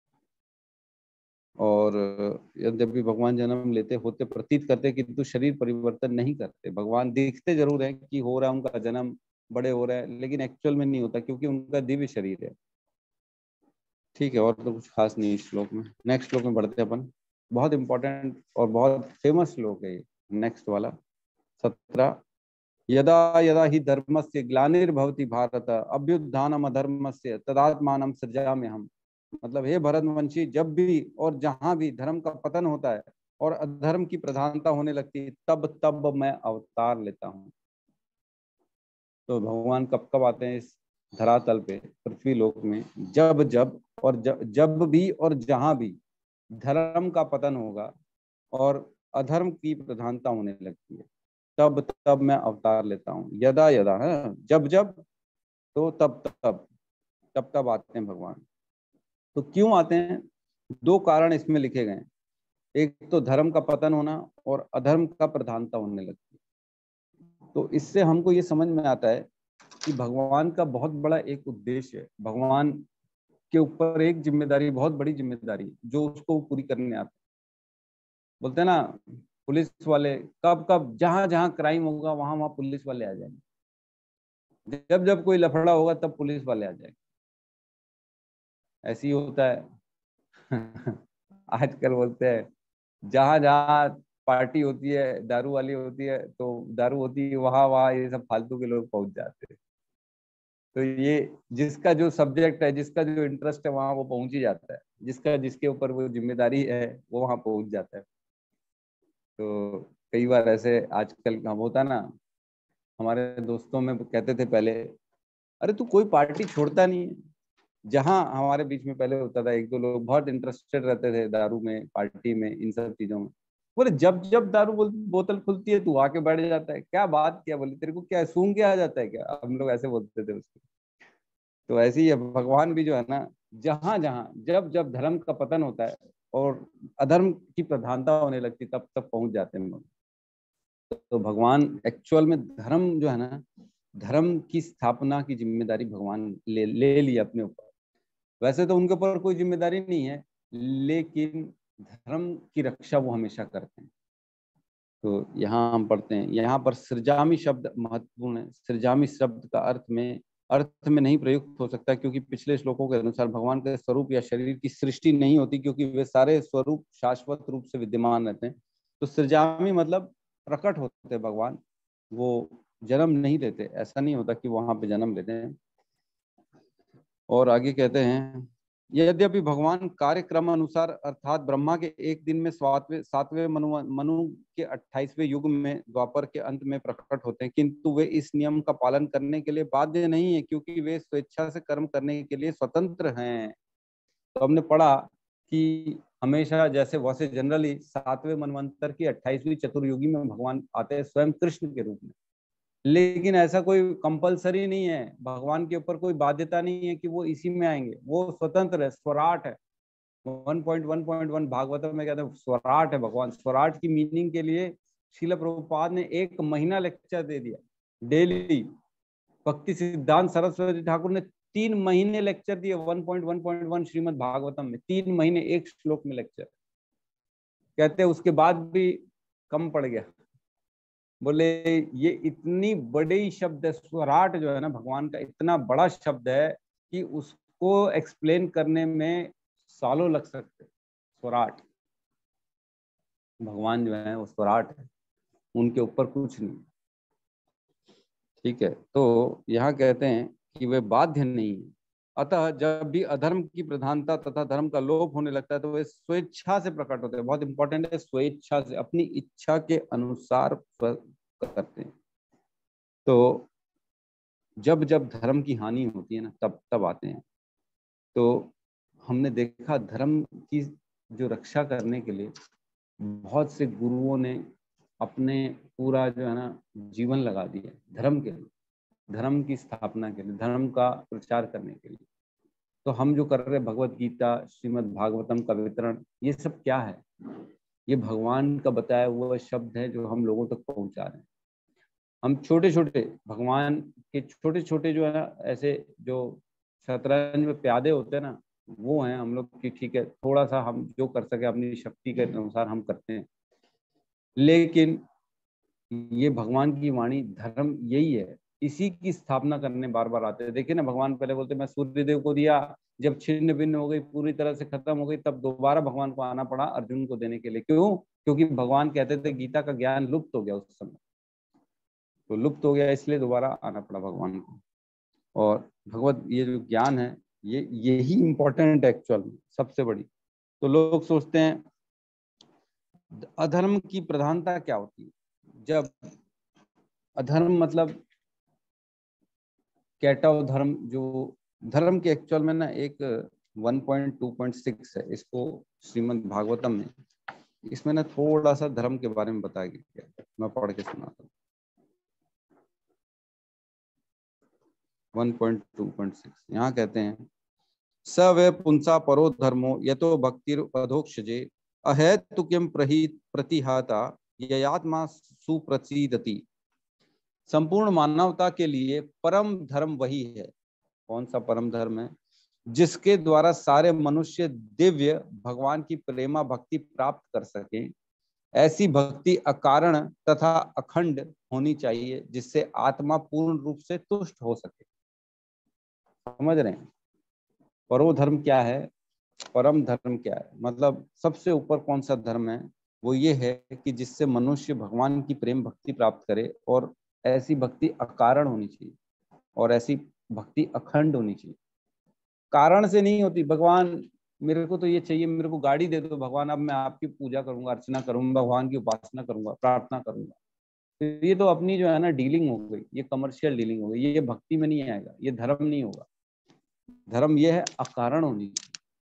और यद्यपि भगवान जन्म लेते होते प्रतीत करते, किंतु शरीर परिवर्तन नहीं करते। भगवान दिखते जरूर है कि हो रहा है उनका जन्म, बड़े हो रहे हैं, लेकिन एक्चुअल में नहीं होता, क्योंकि उनका दिव्य शरीर है। ठीक है, और तो कुछ खास नहीं इस श्लोक में। नेक्स्ट श्लोक में बढ़ते हैं अपन। बहुत इंपॉर्टेंट और बहुत फेमस श्लोक है ये, नेक्स्ट वाला 17। यदा यदा ही धर्मस्य ग्लानिर्भवति भारत अभ्युत्थानम अधर्मस्य तदात्मानं सृजाम्यहम् हम। मतलब हे भरतवंशी, जब भी और जहां भी धर्म का पतन होता है और अधर्म की प्रधानता होने लगती है, तब तब मैं अवतार लेता हूँ। तो भगवान कब कब आते हैं इस धरातल पे, पृथ्वी लोक में? जब जब और जब भी और जहां भी धर्म का पतन होगा और अधर्म की प्रधानता होने लगती है, तब तब मैं अवतार लेता हूँ। यदा यदा है, जब जब, तो तब तब, तब तब आते हैं भगवान। तो क्यों आते हैं? 2 कारण इसमें लिखे गए हैं। एक तो धर्म का पतन होना, और अधर्म का प्रधानता होने लगती है। तो इससे हमको ये समझ में आता है कि भगवान का बहुत बड़ा एक उद्देश्य है, भगवान के ऊपर एक जिम्मेदारी, बहुत बड़ी जिम्मेदारी, जो उसको पूरी करने आते हैं। बोलते हैं ना, पुलिस वाले कब कब जहां जहां क्राइम होगा वहां वहां पुलिस वाले आ जाएंगे, जब जब कोई लफड़ा होगा तब पुलिस वाले आ जाएंगे। ऐसे ही होता है। आजकल बोलते हैं जहां जहां पार्टी होती है, दारू वाली होती है, तो दारू होती है वहाँ वहाँ ये सब फालतू के लोग पहुंच जाते हैं। तो ये जिसका जो सब्जेक्ट है, जिसका जो इंटरेस्ट है, वहाँ वो पहुंच ही जाता है, जिसका जिसके ऊपर वो जिम्मेदारी है वो वहाँ पहुंच जाता है। तो कई बार ऐसे आजकल हम होता ना, हमारे दोस्तों में कहते थे पहले, अरे तू कोई पार्टी छोड़ता नहीं है। जहाँ हमारे बीच में पहले होता था, एक दो लोग बहुत इंटरेस्टेड रहते थे दारू में, पार्टी में, इन सब चीजों में। बोले जब जब दारू बोतल खुलती है तू आके बैठ जाता है, क्या बात, क्या बोले तेरे को क्या सूंघ के आ जाता है क्या, हम लोग ऐसे बोलते थे उसको। तो ऐसे ही है भगवान भी जो है ना, जहां जहां जब जब धर्म का पतन होता है और अधर्म की प्रधानता होने लगती, तब तब पहुंच जाते हैं लोग। तो भगवान एक्चुअल में धर्म जो है ना, धर्म की स्थापना की जिम्मेदारी भगवान ले ली अपने ऊपर। वैसे तो उनके ऊपर कोई जिम्मेदारी नहीं है, लेकिन धर्म की रक्षा वो हमेशा करते हैं। तो यहाँ हम पढ़ते हैं, यहाँ पर सृजामी शब्द महत्वपूर्ण है। सृजामी शब्द का अर्थ में नहीं प्रयुक्त हो सकता, क्योंकि पिछले श्लोकों के अनुसार भगवान के स्वरूप या शरीर की सृष्टि नहीं होती, क्योंकि वे सारे स्वरूप शाश्वत रूप से विद्यमान रहते हैं। तो सृजामी मतलब प्रकट होते हैं भगवान, वो जन्म नहीं लेते। ऐसा नहीं होता कि वहां पे जन्म लेते हैं। और आगे कहते हैं, यद्यपि भगवान कार्यक्रम अनुसार अर्थात ब्रह्मा के एक दिन में सातवें मनु के 28वें युग में द्वापर के अंत में प्रकट होते हैं, किंतु वे इस नियम का पालन करने के लिए बाध्य नहीं है, क्योंकि वे स्वेच्छा से कर्म करने के लिए स्वतंत्र हैं। तो हमने पढ़ा कि हमेशा जैसे वैसे जनरली 7वें मनवंतर की 28वीं चतुर्युगी में भगवान आते हैं स्वयं कृष्ण के रूप में। लेकिन ऐसा कोई कंपलसरी नहीं है, भगवान के ऊपर कोई बाध्यता नहीं है कि वो इसी में आएंगे, वो स्वतंत्र है, स्वराट है। 1.1.1 भागवतम में कहते हैं स्वराट है भगवान। स्वराट की मीनिंग के लिए श्रील प्रभुपाद ने 1 महीना लेक्चर दे दिया डेली। भक्ति सिद्धांत सरस्वती ठाकुर ने 3 महीने लेक्चर दिए 1.1.1 श्रीमद् भागवतम में, 3 महीने एक श्लोक में लेक्चर। कहते हैं उसके बाद भी कम पड़ गया। बोले ये इतनी बड़ी शब्द है, स्वराट जो है ना भगवान का, इतना बड़ा शब्द है कि उसको एक्सप्लेन करने में सालों लग सकते। स्वराट, भगवान जो है वो स्वराट है, उनके ऊपर कुछ नहीं। ठीक है, तो यहाँ कहते हैं कि वे बाध्य नहीं है। अतः जब भी अधर्म की प्रधानता तथा धर्म का लोप होने लगता है, तो वे स्वेच्छा से प्रकट होते हैं। बहुत इंपॉर्टेंट है, स्वेच्छा से, अपनी इच्छा के अनुसार करते हैं। तो जब जब धर्म की हानि होती है ना, तब तब आते हैं। तो हमने देखा धर्म की जो रक्षा करने के लिए बहुत से गुरुओं ने अपने पूरा जो है ना जीवन लगा दिया धर्म के लिए, धर्म की स्थापना के लिए, धर्म का प्रचार करने के लिए। तो हम जो कर रहे हैं भगवत गीता, श्रीमद् भागवतम का वितरण, ये सब क्या है? ये भगवान का बताया हुआ शब्द है जो हम लोगों तक पहुंचा रहे हैं। हम छोटे छोटे भगवान के छोटे छोटे जो है ना, ऐसे जो शतरंज में प्यादे होते हैं ना, वो हैं हम लोग की। ठीक है, थोड़ा सा हम जो कर सके अपनी शक्ति के अनुसार हम करते हैं, लेकिन ये भगवान की वाणी, धर्म यही है, इसी की स्थापना करने बार बार आते हैं। देखिए ना, भगवान पहले बोलते मैं सूर्यदेव को दिया, जब छिन्न भिन्न हो गई, पूरी तरह से खत्म हो गई, तब दोबारा भगवान को आना पड़ा अर्जुन को देने के लिए। क्यों? क्योंकि भगवान कहते थे गीता का ज्ञान लुप्त हो गया उस समय, तो लुप्त हो गया, इसलिए दोबारा आना पड़ा भगवान को। और भगवत ये जो ज्ञान है, ये यही इंपॉर्टेंट है एक्चुअल में, सबसे बड़ी। तो लोग सोचते हैं अधर्म की प्रधानता क्या होती है? जब अधर्म मतलब कैटव धर्म, जो धर्म के एक्चुअल में ना एक 1.2.6 है, इसको श्रीमद् भागवतम में, इसमें ना थोड़ा सा धर्म के बारे में बताया गया है, मैं पढ़ के सुनाता हूँ। 1.2.6 यहाँ कहते हैं, स वे पुंसा परो धर्मो यतो भक्तिर अधोक्षजे अहेतुक्यम प्रतिहाता ययात्मा सुप्रसीदति। संपूर्ण मानवता के लिए परम धर्म वही है। कौन सा परम धर्म है? जिसके द्वारा सारे मनुष्य दिव्य भगवान की प्रेमा भक्ति प्राप्त कर सके। ऐसी भक्ति अकारण तथा अखंड होनी चाहिए, जिससे आत्मा पूर्ण रूप से तुष्ट हो सके। समझ रहे हैं? परो धर्म क्या है, परम धर्म क्या है? मतलब सबसे ऊपर कौन सा धर्म है? वो ये है कि जिससे मनुष्य भगवान की प्रेम भक्ति प्राप्त करे, और ऐसी भक्ति अकारण होनी चाहिए, और ऐसी भक्ति अखंड होनी चाहिए। कारण से नहीं होती। भगवान मेरे को तो ये चाहिए, मेरे को गाड़ी दे दो भगवान, अब मैं आपकी पूजा करूंगा, अर्चना करूंगा, भगवान की उपासना करूंगा, प्रार्थना करूंगा। तो ये तो अपनी जो है ना डीलिंग हो गई, ये कमर्शियल डीलिंग हो गई, ये भक्ति में नहीं आएगा, ये धर्म नहीं होगा। धर्म ये है अकारण होनी चाहिए।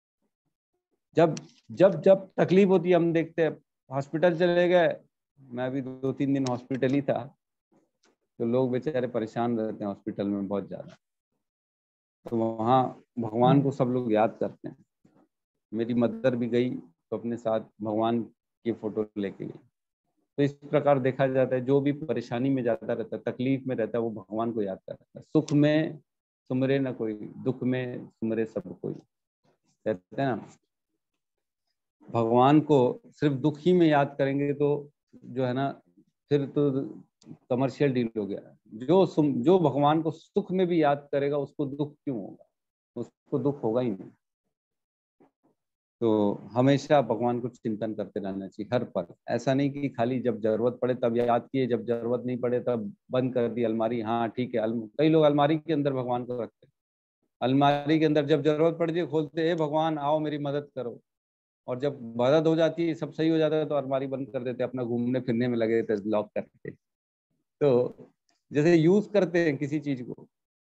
जब जब जब तकलीफ होती है, हम देखते हैं हॉस्पिटल चले गए, मैं भी 2-3 दिन हॉस्पिटल ही था, तो लोग बेचारे परेशान रहते हैं हॉस्पिटल में बहुत ज्यादा, तो वहाँ भगवान को सब लोग याद करते हैं। मेरी मदर भी गई तो अपने साथ भगवान की फोटो लेके गई। तो इस प्रकार देखा जाता है, जो भी परेशानी में जाता रहता है, तकलीफ में रहता है, वो भगवान को याद करता है। सुख में सुमरे न कोई, दुख में सुमरे सब कोई, कहते हैं ना। भगवान को सिर्फ दुख ही में याद करेंगे तो जो है ना, फिर तो कमर्शियल डील हो गया। जो भगवान को सुख में भी याद करेगा, उसको दुख क्यों होगा? उसको दुख होगा ही नहीं। तो हमेशा भगवान को चिंतन करते रहना चाहिए हर पल। ऐसा नहीं कि खाली जब जरूरत पड़े तब याद किए, जब जरूरत नहीं पड़े तब बंद कर दी अलमारी। हाँ ठीक है, कई लोग अलमारी के अंदर भगवान को रखते हैं, अलमारी के अंदर जब जरूरत पड़ती है खोलते, हे भगवान आओ मेरी मदद करो। और जब मदद हो जाती है, सब सही हो जाता है, तो अलमारी बंद कर देते, अपना घूमने फिरने में लगे रहते, लॉक करके। तो जैसे यूज करते हैं किसी चीज को,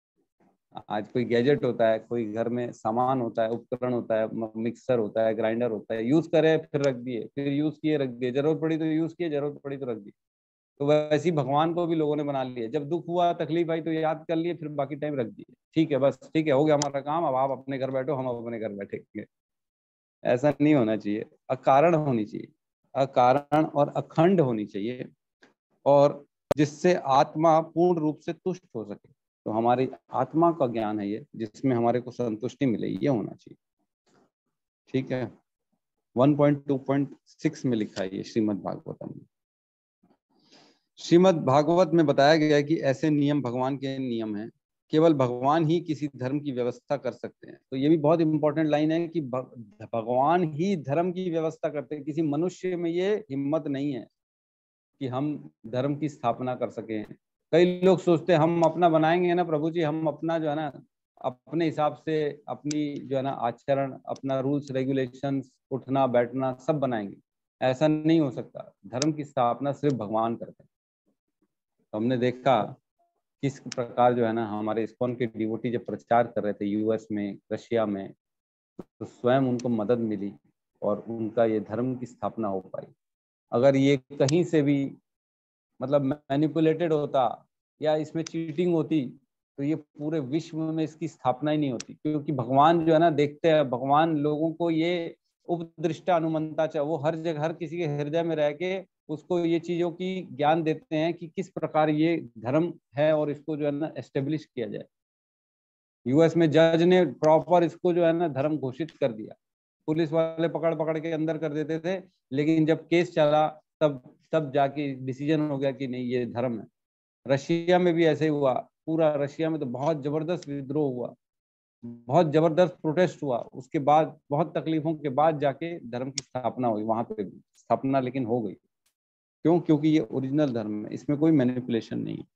आज कोई गैजेट होता है, कोई घर में सामान होता है, उपकरण होता है, मिक्सर होता है, ग्राइंडर होता है, यूज करे फिर रख दिए, फिर यूज किए रख दिए, जरूरत पड़ी तो यूज किए, जरूरत पड़ी तो रख दिए। तो वैसे ही भगवान को भी लोगों ने बना लिया, जब दुख हुआ तकलीफ आई तो याद कर लिए, फिर बाकी टाइम रख दिए। ठीक है, बस ठीक है, हो गया हमारा काम, अब आप अपने घर बैठो, हम अपने घर बैठेंगे। ऐसा नहीं होना चाहिए। अकारण होनी चाहिए, अकारण और अखंड होनी चाहिए, और जिससे आत्मा पूर्ण रूप से तुष्ट हो सके। तो हमारी आत्मा का ज्ञान है ये, जिसमें हमारे को संतुष्टि मिले, ये होना चाहिए। ठीक है, 1.2.6 में लिखा है ये श्रीमद् भागवतम में। श्रीमद् भागवत में बताया गया है कि ऐसे नियम भगवान के नियम हैं, केवल भगवान ही किसी धर्म की व्यवस्था कर सकते हैं। तो ये भी बहुत इंपॉर्टेंट लाइन है कि भगवान ही धर्म की व्यवस्था करते हैं, किसी मनुष्य में ये हिम्मत नहीं है कि हम धर्म की स्थापना कर सकें। कई लोग सोचते हैं हम अपना बनाएंगे ना प्रभु जी, हम अपना जो है ना अपने हिसाब से अपनी जो है ना आचरण, अपना रूल्स रेगुलेशंस, उठना बैठना सब बनाएंगे। ऐसा नहीं हो सकता। धर्म की स्थापना सिर्फ भगवान करते हैं। तो हमने देखा किस प्रकार जो है ना हमारे इस्कॉन के डिवोटी जब प्रचार कर रहे थे यूएस में, रशिया में, तो स्वयं उनको मदद मिली और उनका ये धर्म की स्थापना हो पाई। अगर ये कहीं से भी मतलब मैनिपुलेटेड होता या इसमें चीटिंग होती, तो ये पूरे विश्व में इसकी स्थापना ही नहीं होती। क्योंकि भगवान जो है ना देखते हैं, भगवान लोगों को ये उपदृष्टा अनुमंता चाहे, वो हर जगह हर किसी के हृदय में रह के उसको ये चीजों की ज्ञान देते हैं कि किस प्रकार ये धर्म है और इसको जो है ना एस्टेब्लिश किया जाए। यूएस में जज ने प्रॉपर इसको जो है ना धर्म घोषित कर दिया। पुलिस वाले पकड़ पकड़ के अंदर कर देते थे, लेकिन जब केस चला तब तब जाके डिसीजन हो गया कि नहीं ये धर्म है। रशिया में भी ऐसे ही हुआ। पूरा रशिया में तो बहुत जबरदस्त विद्रोह हुआ, बहुत जबरदस्त प्रोटेस्ट हुआ, उसके बाद बहुत तकलीफों के बाद जाके धर्म की स्थापना हुई वहां पे भी। स्थापना लेकिन हो गई। क्यों? क्योंकि ये ओरिजिनल धर्म है, इसमें कोई मैनिपुलेशन नहीं है।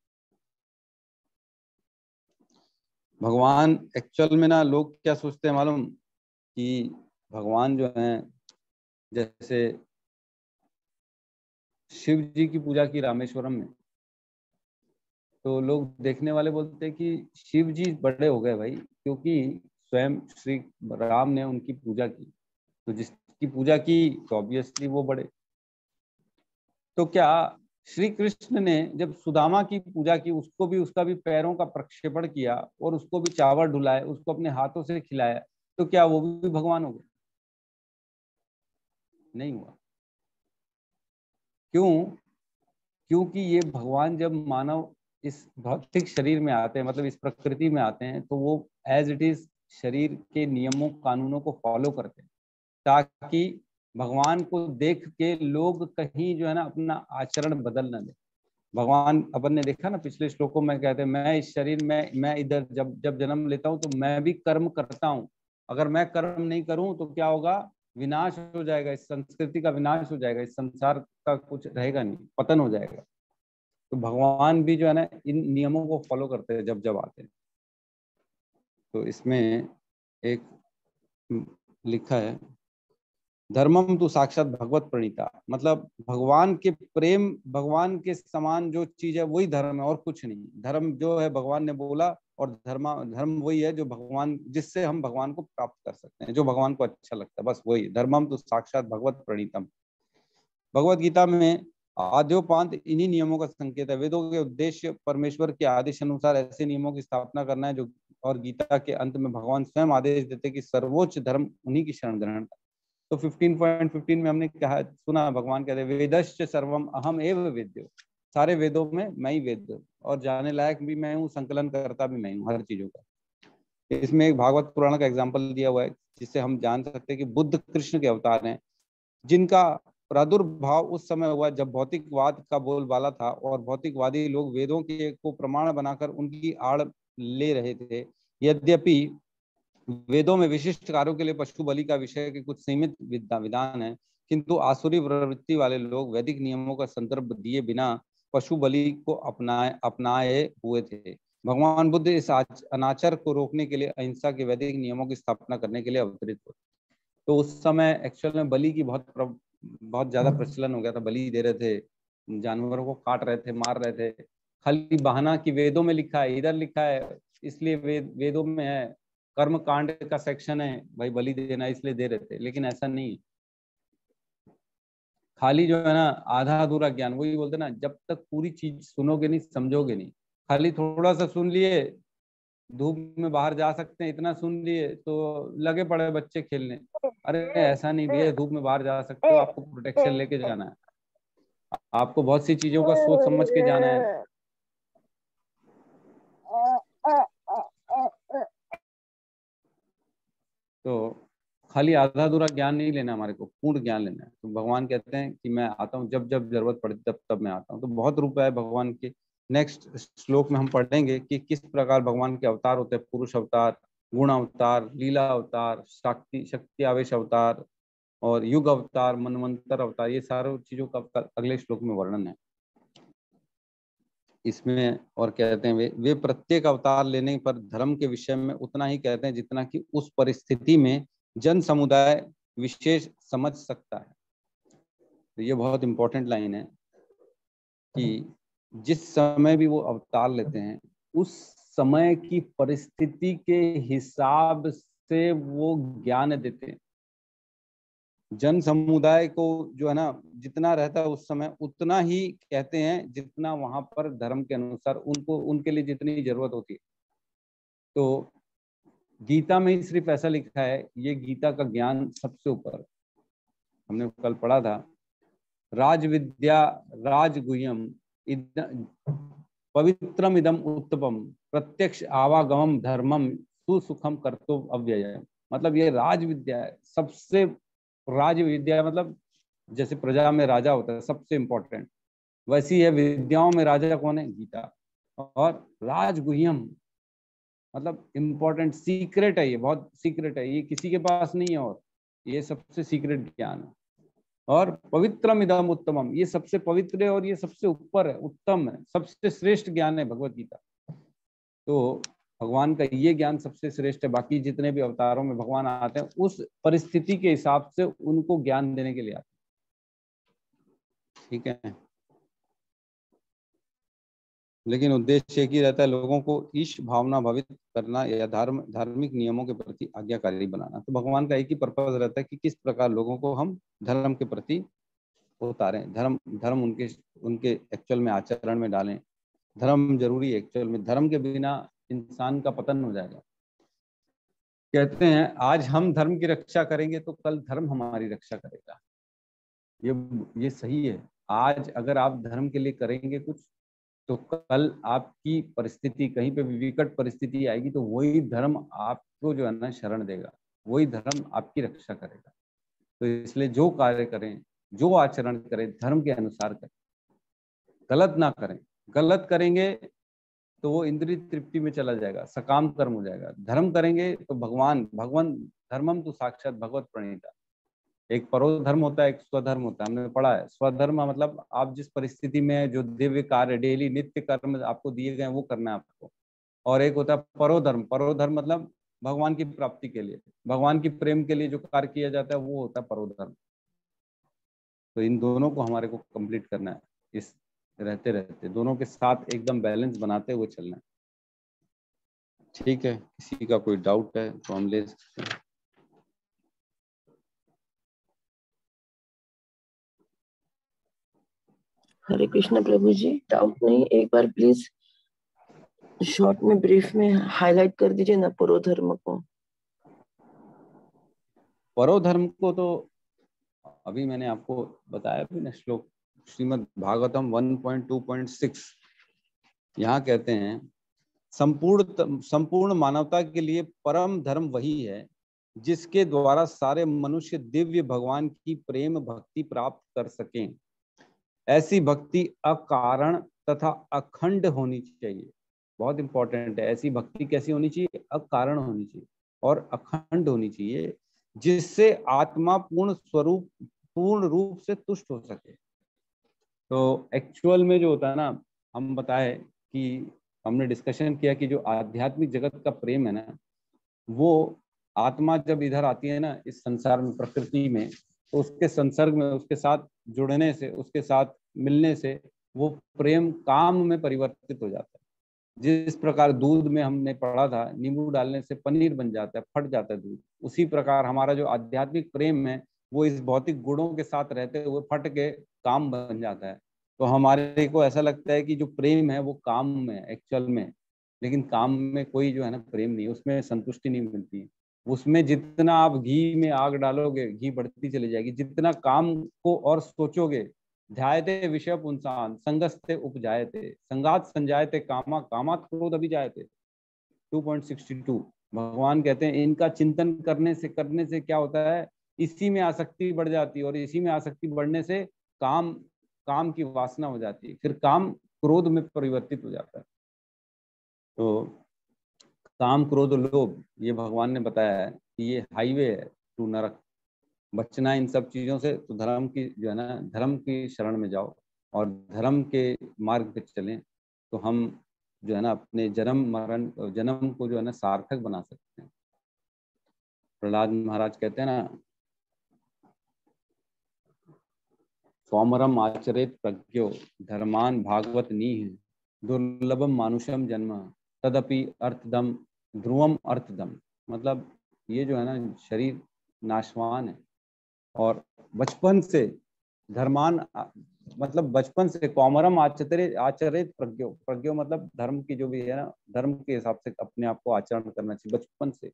भगवान एक्चुअल में ना, लोग क्या सोचते हैं मालूम, कि भगवान जो है, जैसे शिव जी की पूजा की रामेश्वरम में, तो लोग देखने वाले बोलते हैं कि शिव जी बड़े हो गए भाई, क्योंकि स्वयं श्री राम ने उनकी पूजा की, तो जिसकी पूजा की तो ऑब्वियसली वो बड़े। तो क्या श्री कृष्ण ने जब सुदामा की पूजा की, उसको भी उसका भी पैरों का प्रक्षेपण किया और उसको भी चावल ढुलाए, उसको अपने हाथों से खिलाया, तो क्या वो भी भगवान हो गए? नहीं हुआ। क्यों? क्योंकि ये भगवान जब मानव इस भौतिक शरीर में आते हैं, मतलब इस प्रकृति में आते हैं, तो वो एज इट इज शरीर के नियमों कानूनों को फॉलो करते हैं, ताकि भगवान को देख के लोग कहीं जो है ना अपना आचरण बदल न दे। भगवान अपन ने देखा ना पिछले श्लोकों में कहते हैं, मैं इस शरीर में, मैं इधर जब जब जन्म लेता हूँ तो मैं भी कर्म करता हूँ, अगर मैं कर्म नहीं करूँ तो क्या होगा? विनाश हो जाएगा, इस संस्कृति का विनाश हो जाएगा, इस संसार का कुछ रहेगा नहीं, पतन हो जाएगा। तो भगवान भी जो है ना इन नियमों को फॉलो करते हैं जब जब आते हैं। तो इसमें एक लिखा है, धर्मम तो साक्षात भगवत प्रणीता, मतलब भगवान के प्रेम, भगवान के समान जो चीज है वही धर्म है और कुछ नहीं। धर्म जो है भगवान ने बोला, और धर्म वही है जो भगवान, जिससे हम भगवान को प्राप्त कर सकते हैं, जो भगवान को अच्छा लगता है, बस वही धर्मम तो साक्षात भगवत प्रणीतम। भगवत गीता में आद्योपांत इन्हीं नियमों का संकेत है। वेदों के उद्देश्य परमेश्वर के आदेश अनुसार ऐसे नियमों की स्थापना करना है जो, और गीता के अंत में भगवान स्वयं आदेश देते कि सर्वोच्च धर्म उन्हीं की शरण ग्रहण। तो 15.15 में हमने कहा, सुना भगवान कहते हैं, वेदश्च सर्वम अहम एव वेद्यो, सारे वेदों में मैं ही वेद हूं, और जाने लायक भी मैं हूँ, संकलन करता भी मैं हूँ हर चीजों का। इसमें एक भागवत पुराण का एग्जाम्पल दिया हुआ है जिससे हम जान सकते हैं कि बुद्ध कृष्ण के अवतार हैं, जिनका प्रादुर्भाव उस समय हुआ जब भौतिकवाद का बोलबाला था और भौतिकवादी लोग वेदों के को प्रमाण बनाकर उनकी आड़ ले रहे थे। यद्यपि वेदों में विशिष्ट कार्यों के लिए पशु बलि का विषय के कुछ सीमित विधान है, किंतु आसुरी प्रवृत्ति वाले लोग वैदिक नियमों का संदर्भ दिए बिना पशु बलि को अपनाए हुए थे। भगवान बुद्ध इस अनाचार को रोकने के लिए अहिंसा के वैदिक नियमों की स्थापना करने के लिए अवतरित हुए। तो उस समय एक्चुअल में बलि की बहुत ज्यादा प्रचलन हो गया था, बलि दे रहे थे, जानवरों को काट रहे थे, मार रहे थे, खाली बहाना कि वेदों में लिखा है, इधर लिखा है, इसलिए वेदों में है, कर्म कांड का सेक्शन है भाई बलि देना, इसलिए दे रहे थे। लेकिन ऐसा नहीं, खाली जो है ना आधा अधूरा ज्ञान, वही बोलते ना, जब तक पूरी चीज सुनोगे नहीं समझोगे नहीं। खाली थोड़ा सा सुन लिए, धूप में बाहर जा सकते हैं इतना सुन लिए तो लगे पड़े बच्चे खेलने। अरे ऐसा नहीं भैया, धूप में बाहर जा सकते हो, आपको प्रोटेक्शन लेके जाना है, आपको बहुत सी चीजों का सोच समझ के जाना है। तो खाली आधा अधूरा ज्ञान नहीं लेना, हमारे को पूर्ण ज्ञान लेना है। तो भगवान कहते हैं कि मैं आता हूँ जब जब जरूरत पड़ती तब तब मैं आता हूँ। तो बहुत रूप है भगवान के। नेक्स्ट श्लोक में हम पढ़ेंगे कि किस प्रकार भगवान के अवतार होते हैं, पुरुष अवतार, गुण अवतार, लीला अवतार, शक्ति आवेश अवतार, और युग अवतार, मनवंतर अवतार, ये सारे चीजों का अगले श्लोक में वर्णन है इसमें। और कहते हैं वे प्रत्येक अवतार लेने पर धर्म के विषय में उतना ही कहते हैं जितना कि उस परिस्थिति में जन समुदाय विशेष समझ सकता है। तो ये बहुत इंपॉर्टेंट लाइन है कि जिस समय भी वो अवतार लेते हैं उस समय की परिस्थिति के हिसाब से वो ज्ञान देते हैं। जन समुदाय को जो है ना जितना रहता है उस समय उतना ही कहते हैं जितना वहां पर धर्म के अनुसार उनको, उनके लिए जितनी जरूरत होती है। तो गीता में ही सिर्फ ऐसा लिखा है, ये गीता का ज्ञान सबसे ऊपर। हमने कल पढ़ा था, राज विद्या राजगुह्यम पवित्रम इदम उत्तमम प्रत्यक्ष आवागमम धर्मम सुसुखम कर्तो अव्यय। मतलब ये राज विद्या है, सबसे राज विद्या, मतलब जैसे प्रजा में राजा होता है सबसे इंपॉर्टेंट, वैसी है विद्याओं में राजा कौन है, गीता। और राजगुह्यम मतलब इंपॉर्टेंट, सीक्रेट है, ये बहुत सीक्रेट है, ये किसी के पास नहीं है, और ये सबसे सीक्रेट ज्ञान है। और पवित्रम इदम उत्तमम, ये सबसे पवित्र है और ये सबसे ऊपर है, उत्तम है, सबसे श्रेष्ठ ज्ञान है भगवत गीता। तो भगवान का ये ज्ञान सबसे श्रेष्ठ है। बाकी जितने भी अवतारों में भगवान आते हैं उस परिस्थिति के हिसाब से उनको ज्ञान देने के लिए आते हैं, ठीक है। लेकिन उद्देश्य एक ही रहता है, लोगों को ईश भावना भावित करना या धार्मिक नियमों के प्रति आज्ञाकारी बनाना। तो भगवान का एक ही पर्पज रहता है कि किस प्रकार लोगों को हम धर्म के प्रति उतारें, धर्म धर्म उनके उनके एक्चुअल में आचरण में डालें। धर्म जरूरी है एक्चुअल में, धर्म के बिना इंसान का पतन हो जाएगा। कहते हैं आज हम धर्म की रक्षा करेंगे तो कल धर्म हमारी रक्षा करेगा। ये सही है। आज अगर आप धर्म के लिए करेंगे कुछ तो कल आपकी परिस्थिति कहीं पे भी विकट परिस्थिति आएगी तो वही धर्म आपको जो है ना शरण देगा, वही धर्म आपकी रक्षा करेगा। तो इसलिए जो कार्य करें, जो आचरण करें धर्म के अनुसार करें, गलत ना करें। गलत करेंगे तो वो इंद्रिय तृप्ति में चला जाएगा, सकाम कर्म हो जाएगा। धर्म करेंगे तो भगवान धर्मम तो साक्षात भगवत प्रणीता, एक परोधर्म होता है, एक स्वधर्म होता है, हमने पढ़ा है। स्वधर्म मतलब आप जिस परिस्थिति में जो दिव्य कार्य डेली नित्य कर्म आपको दिए गए वो करना है आपको। और एक होता है परोधर्म। परोधर्म मतलब भगवान की प्राप्ति के लिए, भगवान की प्रेम के लिए जो कार्य किया जाता है वो होता है परोधर्म। तो इन दोनों को हमारे को कंप्लीट करना है, इस रहते रहते दोनों के साथ एकदम बैलेंस बनाते हुए चलना है। ठीक है, किसी का कोई डाउट है तो हम ले सकते हैं। हरे कृष्ण प्रभु जी, डाउट नहीं, एक बार प्लीज शॉर्ट में ब्रीफ में हाईलाइट कर दीजिए ना पुरोधर्म को। परोधर्म को तो अभी मैंने आपको बताया भी ना, श्लोक श्रीमद् भागवतम 1.2.6 यहाँ कहते हैं संपूर्ण मानवता के लिए परम धर्म वही है जिसके द्वारा सारे मनुष्य दिव्य भगवान की प्रेम भक्ति प्राप्त कर सकें। ऐसी भक्ति अकारण तथा अखंड होनी चाहिए। बहुत इंपॉर्टेंट है। ऐसी भक्ति कैसी होनी चाहिए? अकारण होनी चाहिए और अखंड होनी चाहिए, जिससे आत्मा पूर्ण रूप से तुष्ट हो सके। तो एक्चुअल में जो होता है ना, हम बताए कि हमने डिस्कशन किया कि जो आध्यात्मिक जगत का प्रेम है ना, वो आत्मा जब इधर आती है ना इस संसार में, प्रकृति में, तो उसके संसर्ग में, उसके साथ जुड़ने से, उसके साथ मिलने से वो प्रेम काम में परिवर्तित हो जाता है। जिस प्रकार दूध में हमने पढ़ा था नींबू डालने से पनीर बन जाता है, फट जाता है दूध, उसी प्रकार हमारा जो आध्यात्मिक प्रेम है वो इस भौतिक गुणों के साथ रहते हुए फट के काम बन जाता है। तो हमारे को ऐसा लगता है कि जो प्रेम है वो काम में एक्चुअल में, लेकिन काम में कोई जो है ना प्रेम नहीं, उसमें संतुष्टि नहीं मिलती। उसमें जितना आप घी में आग डालोगे घी बढ़ती चली जाएगी, जितना काम को और सोचोगे। ध्यायते विषय पुंसान संगस्ते उपजायते संगात संजायते कामा कामात क्रोध अभिजायते 2.62। भगवान कहते हैं इनका चिंतन करने से क्या होता है, इसी में आसक्ति बढ़ जाती है, और इसी में आसक्ति बढ़ने से काम काम की वासना हो जाती है, फिर काम क्रोध में परिवर्तित हो जाता है। तो काम क्रोध लोभ, ये भगवान ने बताया है कि ये हाईवे है टू नरक। बचना इन सब चीजों से, तो धर्म की जो है ना, धर्म की शरण में जाओ और धर्म के मार्ग पे चलें, तो हम जो है ना अपने जन्म को जो है ना सार्थक बना सकते हैं। प्रहलाद महाराज कहते हैं ना, सौमरम आचरित प्रज्ञो धर्मान भागवत नीह दुर्लभम मानुषम जन्म तदपि अर्थदम ध्रुवम अर्थदम। मतलब ये जो है ना शरीर नाशवान है, और बचपन से धर्मान मतलब बचपन से कौमरम आचरित प्रज्ञो, प्रज्ञो मतलब धर्म की जो भी है ना, धर्म के हिसाब से अपने आप को आचरण करना चाहिए बचपन से।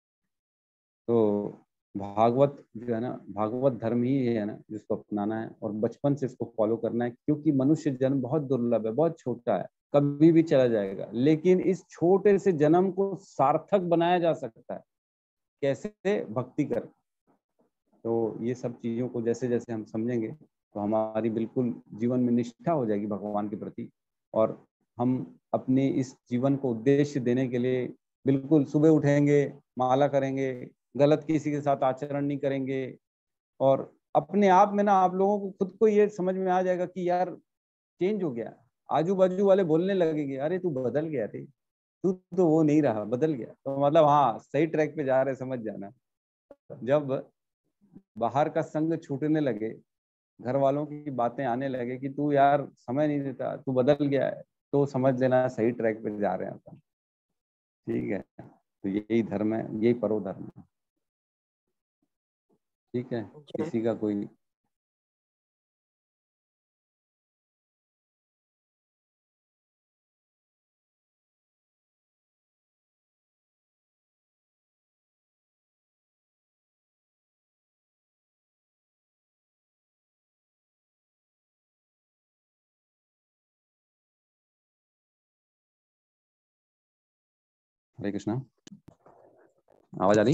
तो भागवत जो है ना, भागवत धर्म ही है ना जिसको अपनाना है और बचपन से इसको फॉलो करना है, क्योंकि मनुष्य जन्म बहुत दुर्लभ है, बहुत छोटा है, कभी भी चला जाएगा। लेकिन इस छोटे से जन्म को सार्थक बनाया जा सकता है कैसे? भक्ति कर। तो ये सब चीजों को जैसे जैसे हम समझेंगे तो हमारी बिल्कुल जीवन में निष्ठा हो जाएगी भगवान के प्रति, और हम अपने इस जीवन को उद्देश्य देने के लिए बिल्कुल सुबह उठेंगे, माला करेंगे, गलत किसी के साथ आचरण नहीं करेंगे। और अपने आप में ना आप लोगों को खुद को ये समझ में आ जाएगा कि यार चेंज हो गया। आजू बाजू वाले बोलने लगेंगे अरे तू बदल गया रे, तू तो वो नहीं रहा, बदल गया। तो मतलब हाँ, सही ट्रैक पे जा रहे, समझ जाना। जब बाहर का संग छूटने लगे, घर वालों की बातें आने लगे कि तू यार समय नहीं देता, तू बदल गया है, तो समझ लेना सही ट्रैक पे जा रहे हैं अपन। ठीक है, तो यही धर्म है, यही परोधर्म है। ठीक है, किसी का कोई? हरे कृष्णा, आवाज आ रही?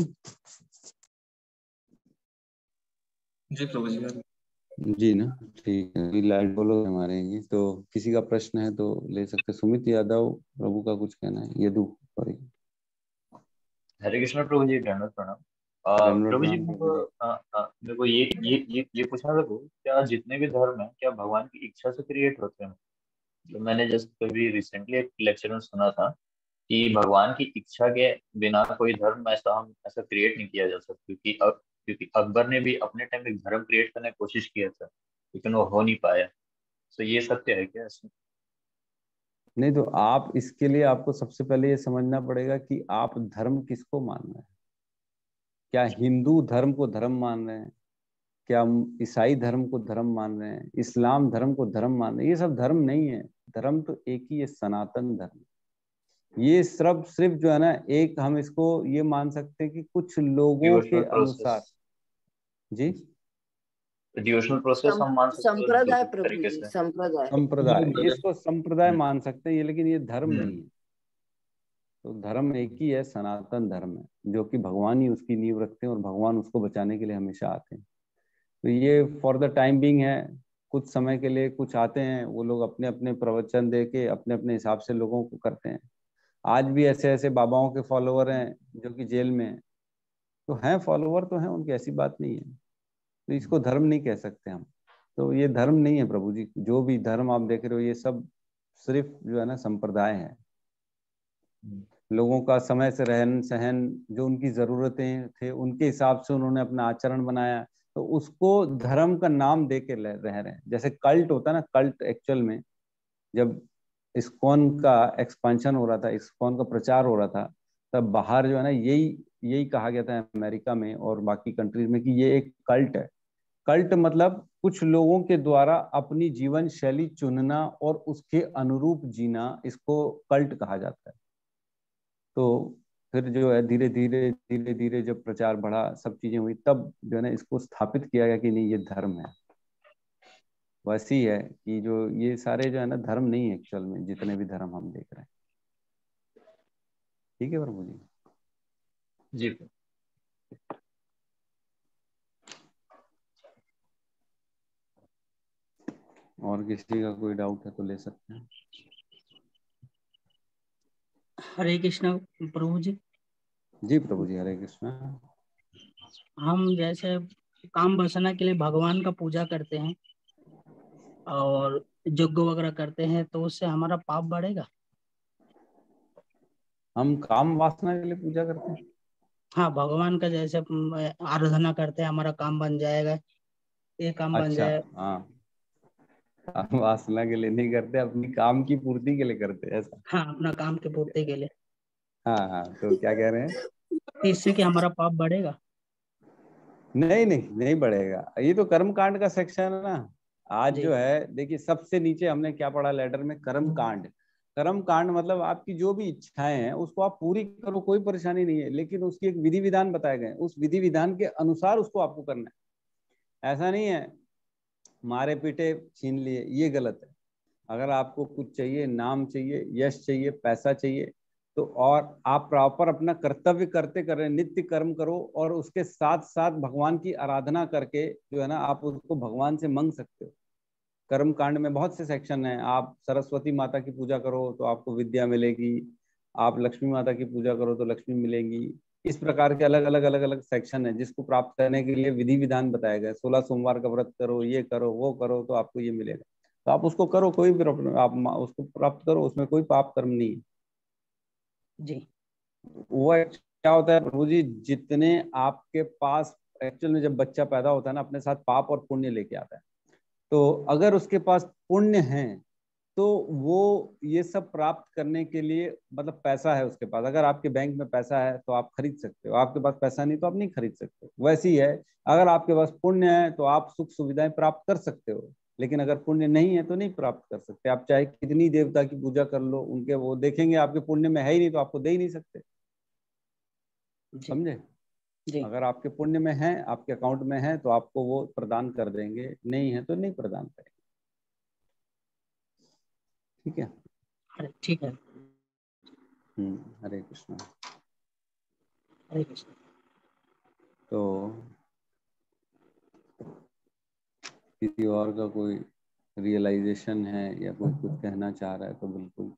जी प्रभु जी। जी ना, ठीक है, लाइट बोलो हमारे ये। तो किसी का प्रश्न है तो ले सकते। सुमित यादव, प्रभु का कुछ कहना है? यदु, सॉरी। हरे कृष्ण प्रभु जी, दंडवत प्रणाम। रनवर प्रभु जी ब्राह्मण जी। मेरे को ये पूछना था को, क्या जितने भी धर्म है क्या भगवान की इच्छा से क्रिएट होते हैं? तो मैंने जस्ट कभी रिसेंटली एक लेक्चर में सुना था कि भगवान की इच्छा के बिना कोई धर्म ऐसा क्रिएट नहीं किया जा सकता, क्योंकि अकबर ने भी अपने टाइम एक धर्म क्रिएट करने की कोशिश किया था, लेकिन वो हो नहीं पाया। तो ये सत्य है क्या इसमें? नहीं तो आप इसके लिए आपको सबसे पहले ये समझना पड़ेगा कि आप धर्म किसको मान रहे हैं। क्या हिंदू धर्म को धर्म मान रहे हैं? क्या ईसाई धर्म को धर्म मान रहे हैं? इस्लाम धर्म को धर्म मान रहे हैं? ये सब धर्म नहीं है। धर्म तो एक ही है, सनातन धर्म। ये सब सिर्फ जो है ना, एक हम इसको ये मान सकते हैं कि कुछ लोगों के डिवोशनल प्रोसेस। अनुसार। जी। डिवोशनल प्रोसेस हम मान सकते हैं संप्रदाय दूसरे प्रभु तरीके जी, से। संप्रदाय। संप्रदाय, ये इसको संप्रदाय हम्म, मान सकते हैं ये, लेकिन ये धर्म नहीं हम्म, है। तो धर्म एक ही है, सनातन धर्म है, जो कि भगवान ही उसकी नींव रखते हैं और भगवान उसको बचाने के लिए हमेशा आते हैं। तो ये फॉर द टाइम बीइंग है। कुछ समय के लिए कुछ आते हैं वो लोग, अपने अपने प्रवचन दे के अपने अपने हिसाब से लोगों को करते हैं। आज भी ऐसे ऐसे बाबाओं के फॉलोअर हैं जो कि जेल में हैं। तो हैं, फॉलोअर तो हैं उनकी, ऐसी बात नहीं है। तो इसको धर्म नहीं कह सकते हम। तो ये धर्म नहीं है प्रभु जी। जो भी धर्म आप देख रहे हो ये सब सिर्फ जो है ना संप्रदाय है। हम्म, लोगों का समय से रहन सहन, जो उनकी जरूरतें थे उनके हिसाब से उन्होंने अपना आचरण बनाया, तो उसको धर्म का नाम दे के रह रहे हैं। जैसे कल्ट होता है ना, कल्ट एक्चुअल में जब इस्कॉन का एक्सपांशन हो रहा था, इस्कॉन का प्रचार हो रहा था, तब बाहर जो है ना यही यही कहा गया था अमेरिका में और बाकी कंट्रीज में कि ये एक कल्ट है। कल्ट मतलब कुछ लोगों के द्वारा अपनी जीवन शैली चुनना और उसके अनुरूप जीना, इसको कल्ट कहा जाता है। तो फिर जो है धीरे धीरे जब प्रचार बढ़ा, सब चीजें हुई, तब जो है ना इसको स्थापित किया गया कि नहीं ये धर्म है। वैसी है कि जो ये सारे जो है ना धर्म नहीं है एक्चुअल में, जितने भी धर्म हम देख रहे हैं। ठीक है प्रभु जी। जी। और किसी का कोई डाउट है तो ले सकते हैं। हरे कृष्ण प्रभु जी। जी प्रभु जी, हरे कृष्णा। हम जैसे काम वासना के लिए भगवान का पूजा करते हैं और यज्ञ वगैरह करते हैं, तो उससे हमारा पाप बढ़ेगा? हम काम वासना के लिए पूजा करते हैं? हाँ, भगवान का जैसे आराधना करते हैं, हमारा काम बन जाएगा, ये काम बन अच्छा, जाए। हाँ। काम वासना के लिए नहीं करते, अपनी काम की पूर्ति के लिए करते हैं ऐसा। हाँ, अपना काम की पूर्ति के लिए। हाँ हाँ, तो क्या कह रहे हैं? तो इससे कि हमारा पाप बढ़ेगा? नहीं नहीं, नहीं बढ़ेगा। ये तो कर्म कांड का सेक्शन है ना। आज जी। जो है देखिए, सबसे नीचे हमने क्या पढ़ा लेटर में? कर्म कांड। कर्म कांड मतलब आपकी जो भी इच्छाएं हैं उसको आप पूरी करो, कोई परेशानी नहीं है, लेकिन उसकी एक विधि विधान बताए गए, उस विधि विधान के अनुसार उसको आपको करना है। ऐसा नहीं है मारे पीटे छीन लिए, ये गलत है। अगर आपको कुछ चाहिए, नाम चाहिए, यश चाहिए, पैसा चाहिए, तो और आप प्रॉपर अपना कर्तव्य करते कर रहे हैं, नित्य कर्म करो और उसके साथ साथ भगवान की आराधना करके जो है ना आप उसको भगवान से मांग सकते हो। कर्म कांड में बहुत से सेक्शन हैं। आप सरस्वती माता की पूजा करो तो आपको विद्या मिलेगी। आप लक्ष्मी माता की पूजा करो तो लक्ष्मी मिलेगी। इस प्रकार के अलग अलग सेक्शन है जिसको प्राप्त करने के लिए विधि विधान बताया गया है। 16 सोमवार का व्रत करो, ये करो, वो करो, तो आपको ये मिलेगा। तो आप उसको करो, कोई भी आप उसको प्राप्त करो, उसमें कोई पाप कर्म नहीं है। जी। वो क्या होता है प्रभु जी, जितने आपके पास एक्चुअल में जब बच्चा पैदा होता है ना, अपने साथ पाप और पुण्य लेके आता है। तो अगर उसके पास पुण्य है तो वो ये सब प्राप्त करने के लिए, मतलब पैसा है उसके पास, अगर आपके बैंक में पैसा है तो आप खरीद सकते हो, आपके पास पैसा नहीं तो आप नहीं खरीद सकते। वैसे ही है, अगर आपके पास पुण्य है तो आप सुख सुविधाएं प्राप्त कर सकते हो, लेकिन अगर पुण्य नहीं है तो नहीं प्राप्त कर सकते। आप चाहे कितनी देवता की पूजा कर लो, उनके वो देखेंगे आपके पुण्य में है ही नहीं तो आपको दे ही नहीं सकते। जी। समझे? जी। अगर आपके पुण्य में है, आपके अकाउंट में है, तो आपको वो प्रदान कर देंगे, नहीं है तो नहीं प्रदान करेंगे। ठीक है। अरे ठीक है। हरे कृष्णा। हरे कृष्ण। तो किसी और का कोई रियलाइजेशन है या कोई कुछ कहना चाह रहा है तो बिल्कुल।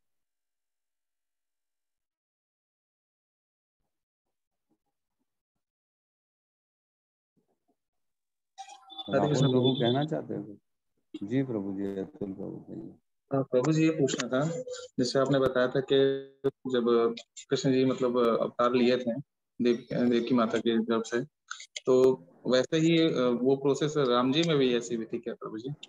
हरे कृष्ण राहुल प्रभु प्रभु जी। कहना चाहते हो? जी प्रभु जी, अतुल प्रभु कहिए। प्रभु जी, ये पूछना था, जैसे आपने बताया था कि जब कृष्ण जी मतलब अवतार लिए थे देवकी माता की तरफ से, तो वैसे ही वो प्रोसेस राम जी में भी ऐसी हुई थी क्या प्रभु जी?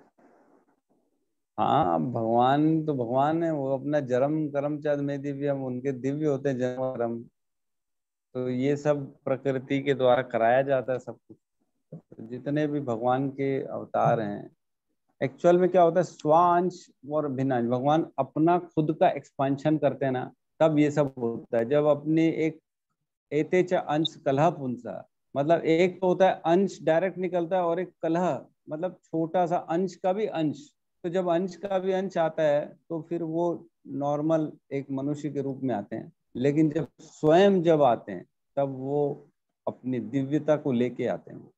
हाँ, भगवान तो भगवान है, वो अपना जन्म कर्म चाँद में दिव्यम, उनके दिव्य होते हैं जन्म कर्म। तो ये सब प्रकृति के द्वारा कराया जाता है सब कुछ। तो जितने भी भगवान के अवतार हैं, एक्चुअल में क्या होता है, स्वांश और भिन्नांश, भगवान अपना खुद का एक्सपांशन करते हैं ना, तब ये सब होता है। जब अपने एक एते च अंश कलह पुंसा, मतलब एक तो होता है अंश डायरेक्ट निकलता है, और एक कलह मतलब छोटा सा अंश का भी अंश। तो जब अंश का भी अंश आता है तो फिर वो नॉर्मल एक मनुष्य के रूप में आते हैं। लेकिन जब स्वयं जब आते हैं तब वो अपनी दिव्यता को लेके आते हैं।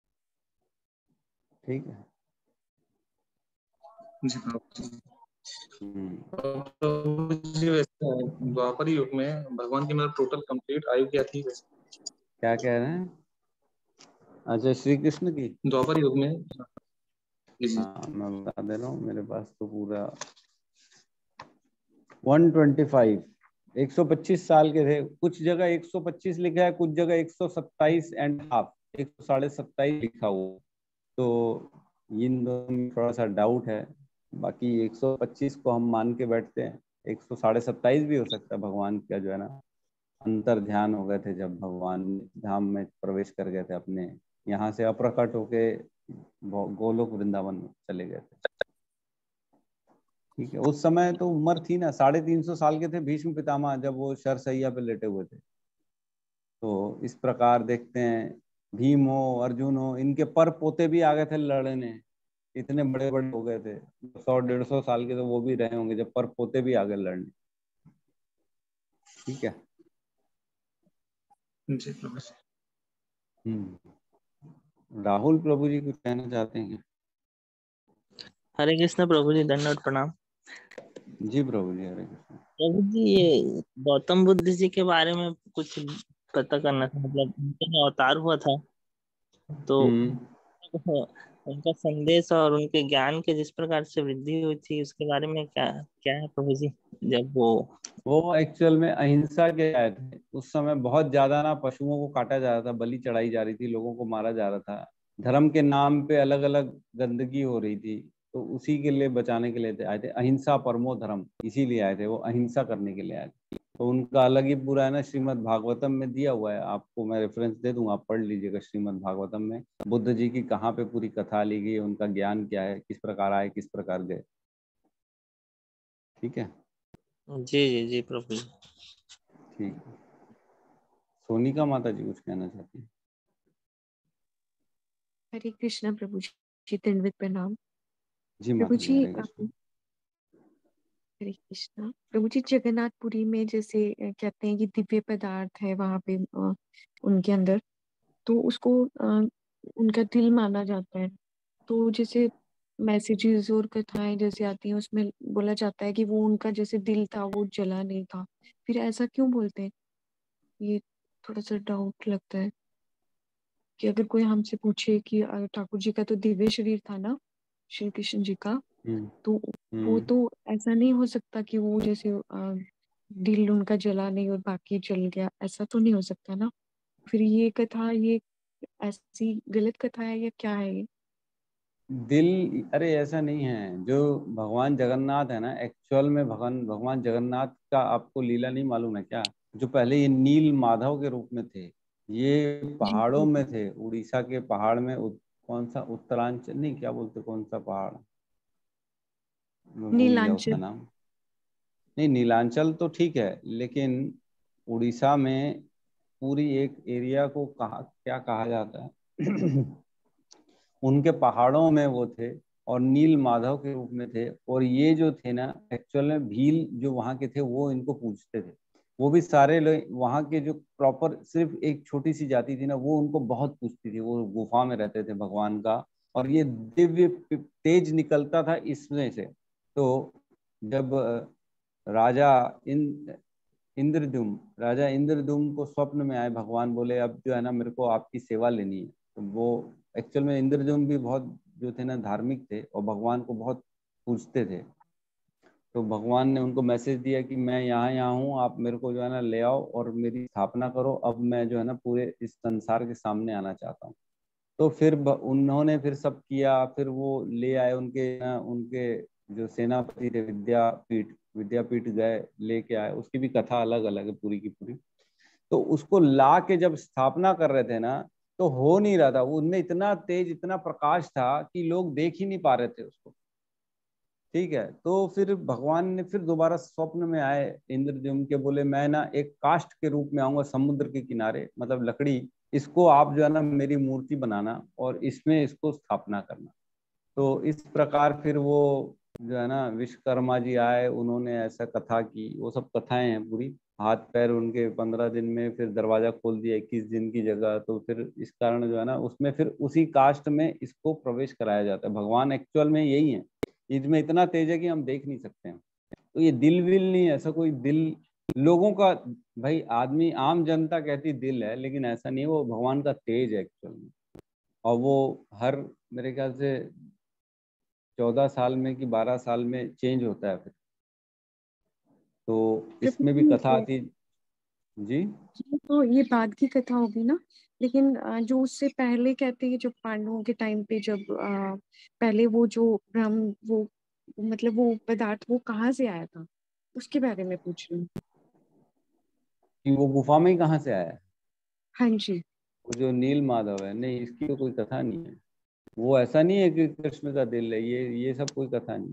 ठीक है। जी प्रभु जी। हम्म। प्रभु जी, वैसे द्वापर युग में भगवान की मतलब टोटल कंप्लीट आयु क्या थी वैसे? क्या कह रहे हैं? अच्छा, श्री कृष्ण की। द्वापर युग में? जी जी। हाँ, मैं बता दे रहा हूँ, मेरे पास तो पूरा 125 125 साल के थे। कुछ जगह 125 लिखा है, कुछ जगह 127 एंड हाफ, 127.5 लिखा हुआ। तो इन दोनों में थोड़ा सा डाउट है। बाकी 125 को हम मान के बैठते हैं। 127.5 भी हो सकता है। भगवान का जो है ना, अंतर ध्यान हो गए थे जब भगवान धाम में प्रवेश कर गए थे, अपने यहाँ से अप्रकट होके गोलोक वृंदावन चले गए थे। ठीक है। उस समय तो उम्र थी ना, 350 साल के थे भीष्म पितामह, जब वो शरसैया पे लेटे हुए थे। तो इस प्रकार देखते हैं, भीम हो, अर्जुन हो, इनके पर पोते भी आ गए थे लड़ने। इतने बड़े बड़े हो गए थे, 100-150 साल के तो वो भी रहे होंगे जब पर पोते भी आ गए लड़ने। ठीक है। जी प्रभु जी। राहुल प्रभु जी कुछ कहना चाहते हैं? हरे कृष्ण प्रभु जी, दंडवत प्रणाम। जी प्रभु जी, हरे कृष्ण। प्रभु जी, ये गौतम बुद्ध जी के बारे में कुछ पता करना था। मतलब उनका अवतार हुआ था, तो उनका संदेश और उनके ज्ञान के जिस प्रकार से वृद्धि हुई थी, उसके बारे में क्या क्या है प्रभु जी? जब वो एक्चुअल में अहिंसा के आए थे। उस समय बहुत ज्यादा ना पशुओं को काटा जा रहा था, बलि चढ़ाई जा रही थी, लोगों को मारा जा रहा था, धर्म के नाम पे अलग अलग गंदगी हो रही थी। तो उसी के लिए बचाने के लिए आए थे। अहिंसा परमो धर्म, इसीलिए आए थे, वो अहिंसा करने के लिए आए थे। तो उनका अलग ही पूरा है ना, श्रीमद् भागवतम में दिया हुआ है। आपको मैं रेफरेंस दे दूंगा, आप पढ़ लीजिएगा। श्रीमद् भागवतम में बुद्ध जी की कहाँ पे पूरी कथा ली गई है, उनका ज्ञान क्या है, किस प्रकार आए, किस प्रकार गए। ठीक है। जी जी जी प्रभु जी। ठीक है। सोनिका माता जी कुछ कहना चाहती हैं? हरे कृष्णा प्रभु जी, दंडवत प्रणाम। जी प्रभु माता जी, जी, हरे कृष्ण। हरे कृष्णा प्रभु जी, जगन्नाथपुरी में जैसे कहते हैं कि दिव्य पदार्थ है वहां पे उनके अंदर, तो उसको उनका दिल माना जाता है। तो जैसे मैसेजेस और कथाएं जैसे आती हैं, उसमें बोला जाता है कि वो उनका जैसे दिल था वो जला नहीं था। फिर ऐसा क्यों बोलते हैं? ये थोड़ा सा डाउट लगता है कि अगर कोई हमसे पूछे कि ठाकुर जी का तो दिव्य शरीर था ना, श्री कृष्ण जी का, हम्म। तो वो तो ऐसा नहीं हो सकता कि वो जैसे दिल उनका जला नहीं और बाकी जल गया, ऐसा तो नहीं हो सकता ना। फिर ये कथा, ये ऐसी गलत कथा है या क्या है ये? दिल, अरे ऐसा नहीं है। जो भगवान जगन्नाथ है ना, एक्चुअल में भगवान भगवान जगन्नाथ का आपको लीला नहीं मालूम है क्या? जो पहले ये नील माधव के रूप में थे, ये जी पहाड़ों में थे, उड़ीसा के पहाड़ में। कौन सा उत्तरांचल, नहीं क्या बोलते, कौन सा पहाड़, मैं भूल गया उसका नीलांचल। नाम। नहीं, नीलांचल तो ठीक है, लेकिन उड़ीसा में पूरी एक एरिया को कहा, क्या कहा जाता है उनके पहाड़ों में वो थे, और नील माधव के रूप में थे। और ये जो थे ना, एक्चुअल में भील जो वहाँ के थे वो इनको पूजते थे। वो भी सारे लोग वहाँ के, जो प्रॉपर सिर्फ एक छोटी सी जाति थी ना, वो उनको बहुत पूजती थी। वो गुफा में रहते थे भगवान का, और ये दिव्य तेज निकलता था इसमें से। तो जब राजा इंद्रद्युम्न राजा इंद्रद्युम्न को स्वप्न में आए भगवान, बोले अब जो है ना, मेरे को आपकी सेवा लेनी है। तो वो एक्चुअल में इंद्रद्युम्न भी बहुत जो थे ना धार्मिक थे और भगवान को बहुत पूजते थे। तो भगवान ने उनको मैसेज दिया कि मैं यहाँ हूँ, आप मेरे को जो है ना ले आओ और मेरी स्थापना करो, अब मैं जो है ना पूरे इस संसार के सामने आना चाहता हूँ। तो फिर उन्होंने फिर सब किया, फिर वो ले आए उनके जो सेनापति थे विद्यापीठ गए, लेके आए। उसकी भी कथा अलग अलग है पूरी की पूरी। तो उसको ला के जब स्थापना कर रहे थे ना, तो हो नहीं रहा था, उनमें इतना तेज इतना प्रकाश था कि लोग देख ही नहीं पा रहे थे उसको। ठीक है, तो फिर भगवान ने फिर दोबारा स्वप्न में आए इंद्रद्युम्न के, बोले मैं ना एक काष्ठ के रूप में आऊंगा समुद्र के किनारे, मतलब लकड़ी, इसको आप जो है ना मेरी मूर्ति बनाना और इसमें इसको स्थापना करना। तो इस प्रकार फिर वो जो है ना विश्वकर्मा जी आए, उन्होंने ऐसा कथा की, वो सब कथाएं हैं पूरी। हाथ पैर उनके 15 दिन में फिर दरवाजा खोल दिया 21 दिन की जगह। तो फिर इस कारण जो है ना उसमें फिर उसी कास्ट में इसको प्रवेश कराया जाता है। भगवान एक्चुअल में यही है, इसमें इतना तेज है कि हम देख नहीं सकते हैं। तो ये दिल विल नहीं, ऐसा कोई दिल लोगों का, भाई आदमी आम जनता कहती दिल है, लेकिन ऐसा नहीं है, वो भगवान का तेज है एक्चुअल में। और वो हर मेरे ख्याल से 14 साल में कि 12 साल में चेंज होता है फिर। तो इसमें भी कथा आती जी। तो ये बाद की कथा होगी ना, लेकिन जो उससे पहले कहते हैं, जब पांडवों के टाइम पे जब पहले वो जो ब्रह्म वो मतलब वो पदार्थ वो कहाँ से आया था, उसके बारे में पूछ रही हूँ। कि वो गुफा में ही कहाँ से आया है? हाँ जी। वो जो नील माधव है, नहीं इसकी तो कोई कथा नहीं है। वो ऐसा नहीं है कि कृष्ण का दिल है, ये सब कोई कथा नहीं,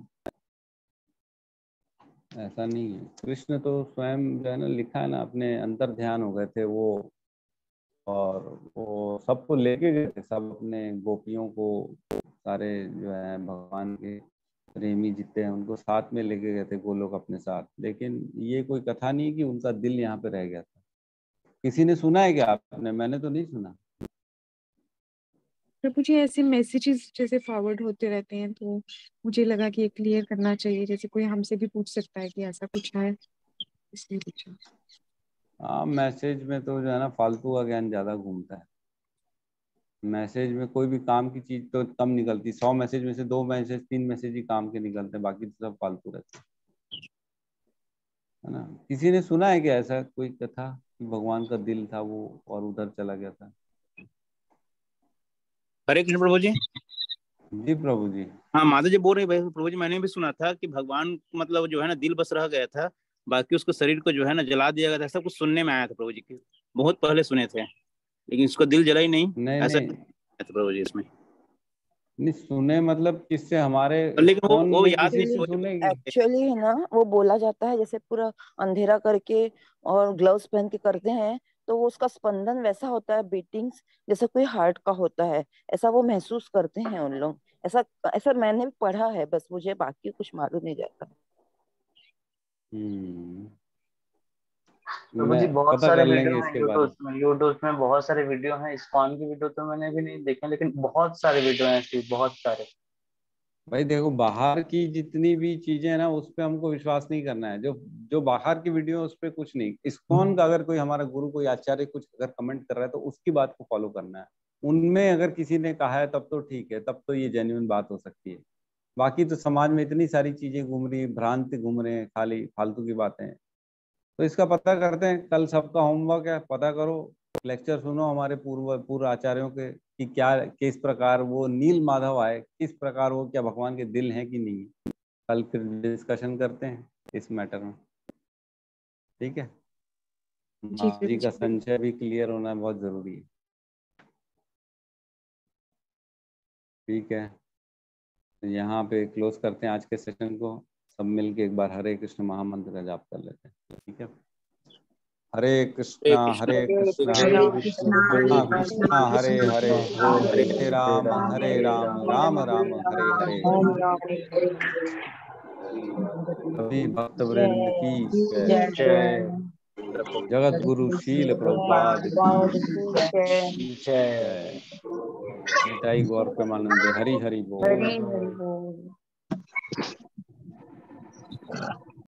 ऐसा नहीं है। कृष्ण तो स्वयं जो है ना लिखा है ना, अपने अंतर ध्यान हो गए थे वो, और वो सबको लेके गए थे, सब अपने गोपियों को, सारे जो है भगवान के प्रेमी जितने हैं उनको साथ में लेके गए थे गोलोक अपने साथ। लेकिन ये कोई कथा नहीं है कि उनका दिल यहाँ पे रह गया था। किसी ने सुना है क्या आपने? मैंने तो नहीं सुना। प्रभु जी, ऐसे मैसेजेस जैसे फॉरवर्ड होते रहते हैं, तो मुझे लगा कि ये क्लियर करना चाहिए, जैसे कोई हमसे भी पूछ सकता है कि ऐसा कुछ है, इसलिए पूछा। हाँ, मैसेज में तो जो है ना फालतू का ज्ञान ज्यादा घूमता है। मैसेज में कोई भी काम की चीज तो कम निकलती, 100 मैसेज में से 2 मैसेज 3 मैसेज ही काम के निकलते हैं, बाकी तो सब फालतू रहते हैं, है ना। किसी ने सुना है क्या ऐसा कोई कथा कि भगवान का दिल था वो और उधर चला गया था? हरे कृष्ण प्रभु जी। जी प्रभु जी। हाँ, माता जी बोल रही भाई प्रभु जी, मैंने भी सुना था कि भगवान मतलब जो है ना दिल बस रह गया था, बाकी उसको शरीर को जो है ना जला दिया गया था, ऐसा कुछ सुनने में आया था प्रभु जी की। बहुत पहले सुने थे, लेकिन उसको दिल जला ही नहीं, नहीं ऐसा नहीं था प्रभु जी इसमें। नहीं सुने, मतलब किससे? हमारे लेकिन कौन वो में याद किसी से नहीं सुनेगी? एक्चुअली है ना, वो बोला जाता है जैसे पूरा अंधेरा करके और ग्लव्स पहन के करते हैं, तो वो उसका स्पंदन वैसा होता है, बीटिंग्स जैसा कोई हार्ट का होता है, ऐसा वो महसूस करते हैं उन लोग। ऐसा ऐसा मैंने भी पढ़ा है, बस मुझे बाकी कुछ मालूम नहीं जाता। प्रभु जी मैं बहुत पता सारे कर वीडियो लेंगे हैं इसके बारे में। यूट्यूब में बहुत सारे वीडियो हैं। इस्कॉन की वीडियो तो मैंने भी नहीं देखे, लेकिन बहुत सारे वीडियो हैं ऐसे, बहुत सारे। भाई देखो, बाहर की जितनी भी चीजें हैं ना उस पे हमको विश्वास नहीं करना है। जो जो बाहर की वीडियो है उस पे कुछ नहीं। इस्कॉन का अगर कोई हमारा गुरु कोई आचार्य कुछ अगर कमेंट कर रहा है तो उसकी बात को फॉलो करना है। उनमें अगर किसी ने कहा है तब तो ठीक है, तब तो ये जेन्युइन बात हो सकती है। बाकी तो समाज में इतनी सारी चीजें घूम रही, भ्रांति घूम रहे हैं, खाली फालतू की बातें। तो इसका पता करते हैं, कल सबका होमवर्क है, पता करो, लेक्चर सुनो हमारे पूर्व आचार्यों के कि क्या किस प्रकार वो नील माधव आए, किस प्रकार वो क्या भगवान के दिल हैं कि नहीं। कल फिर डिस्कशन करते हैं इस मैटर में, ठीक है। जी माँ जी प्रभु का जी। संशय भी क्लियर होना बहुत जरूरी है, ठीक है। तो यहाँ पे क्लोज करते हैं आज के सेशन को। सब मिलके एक बार हरे कृष्ण महामंत्र का जाप कर लेते हैं, ठीक है। हरे कृष्णा हरे कृष्णा हरे कृष्णा कृष्णा हरे हरे, हरे राम राम राम हरे हरे। सभी भक्त वृंद की जय। जय। जगत गुरु शील प्रभुपाद की जय। निताई गौर प्रेमानंदे हरि हरि बोल। हरि हरि बोल।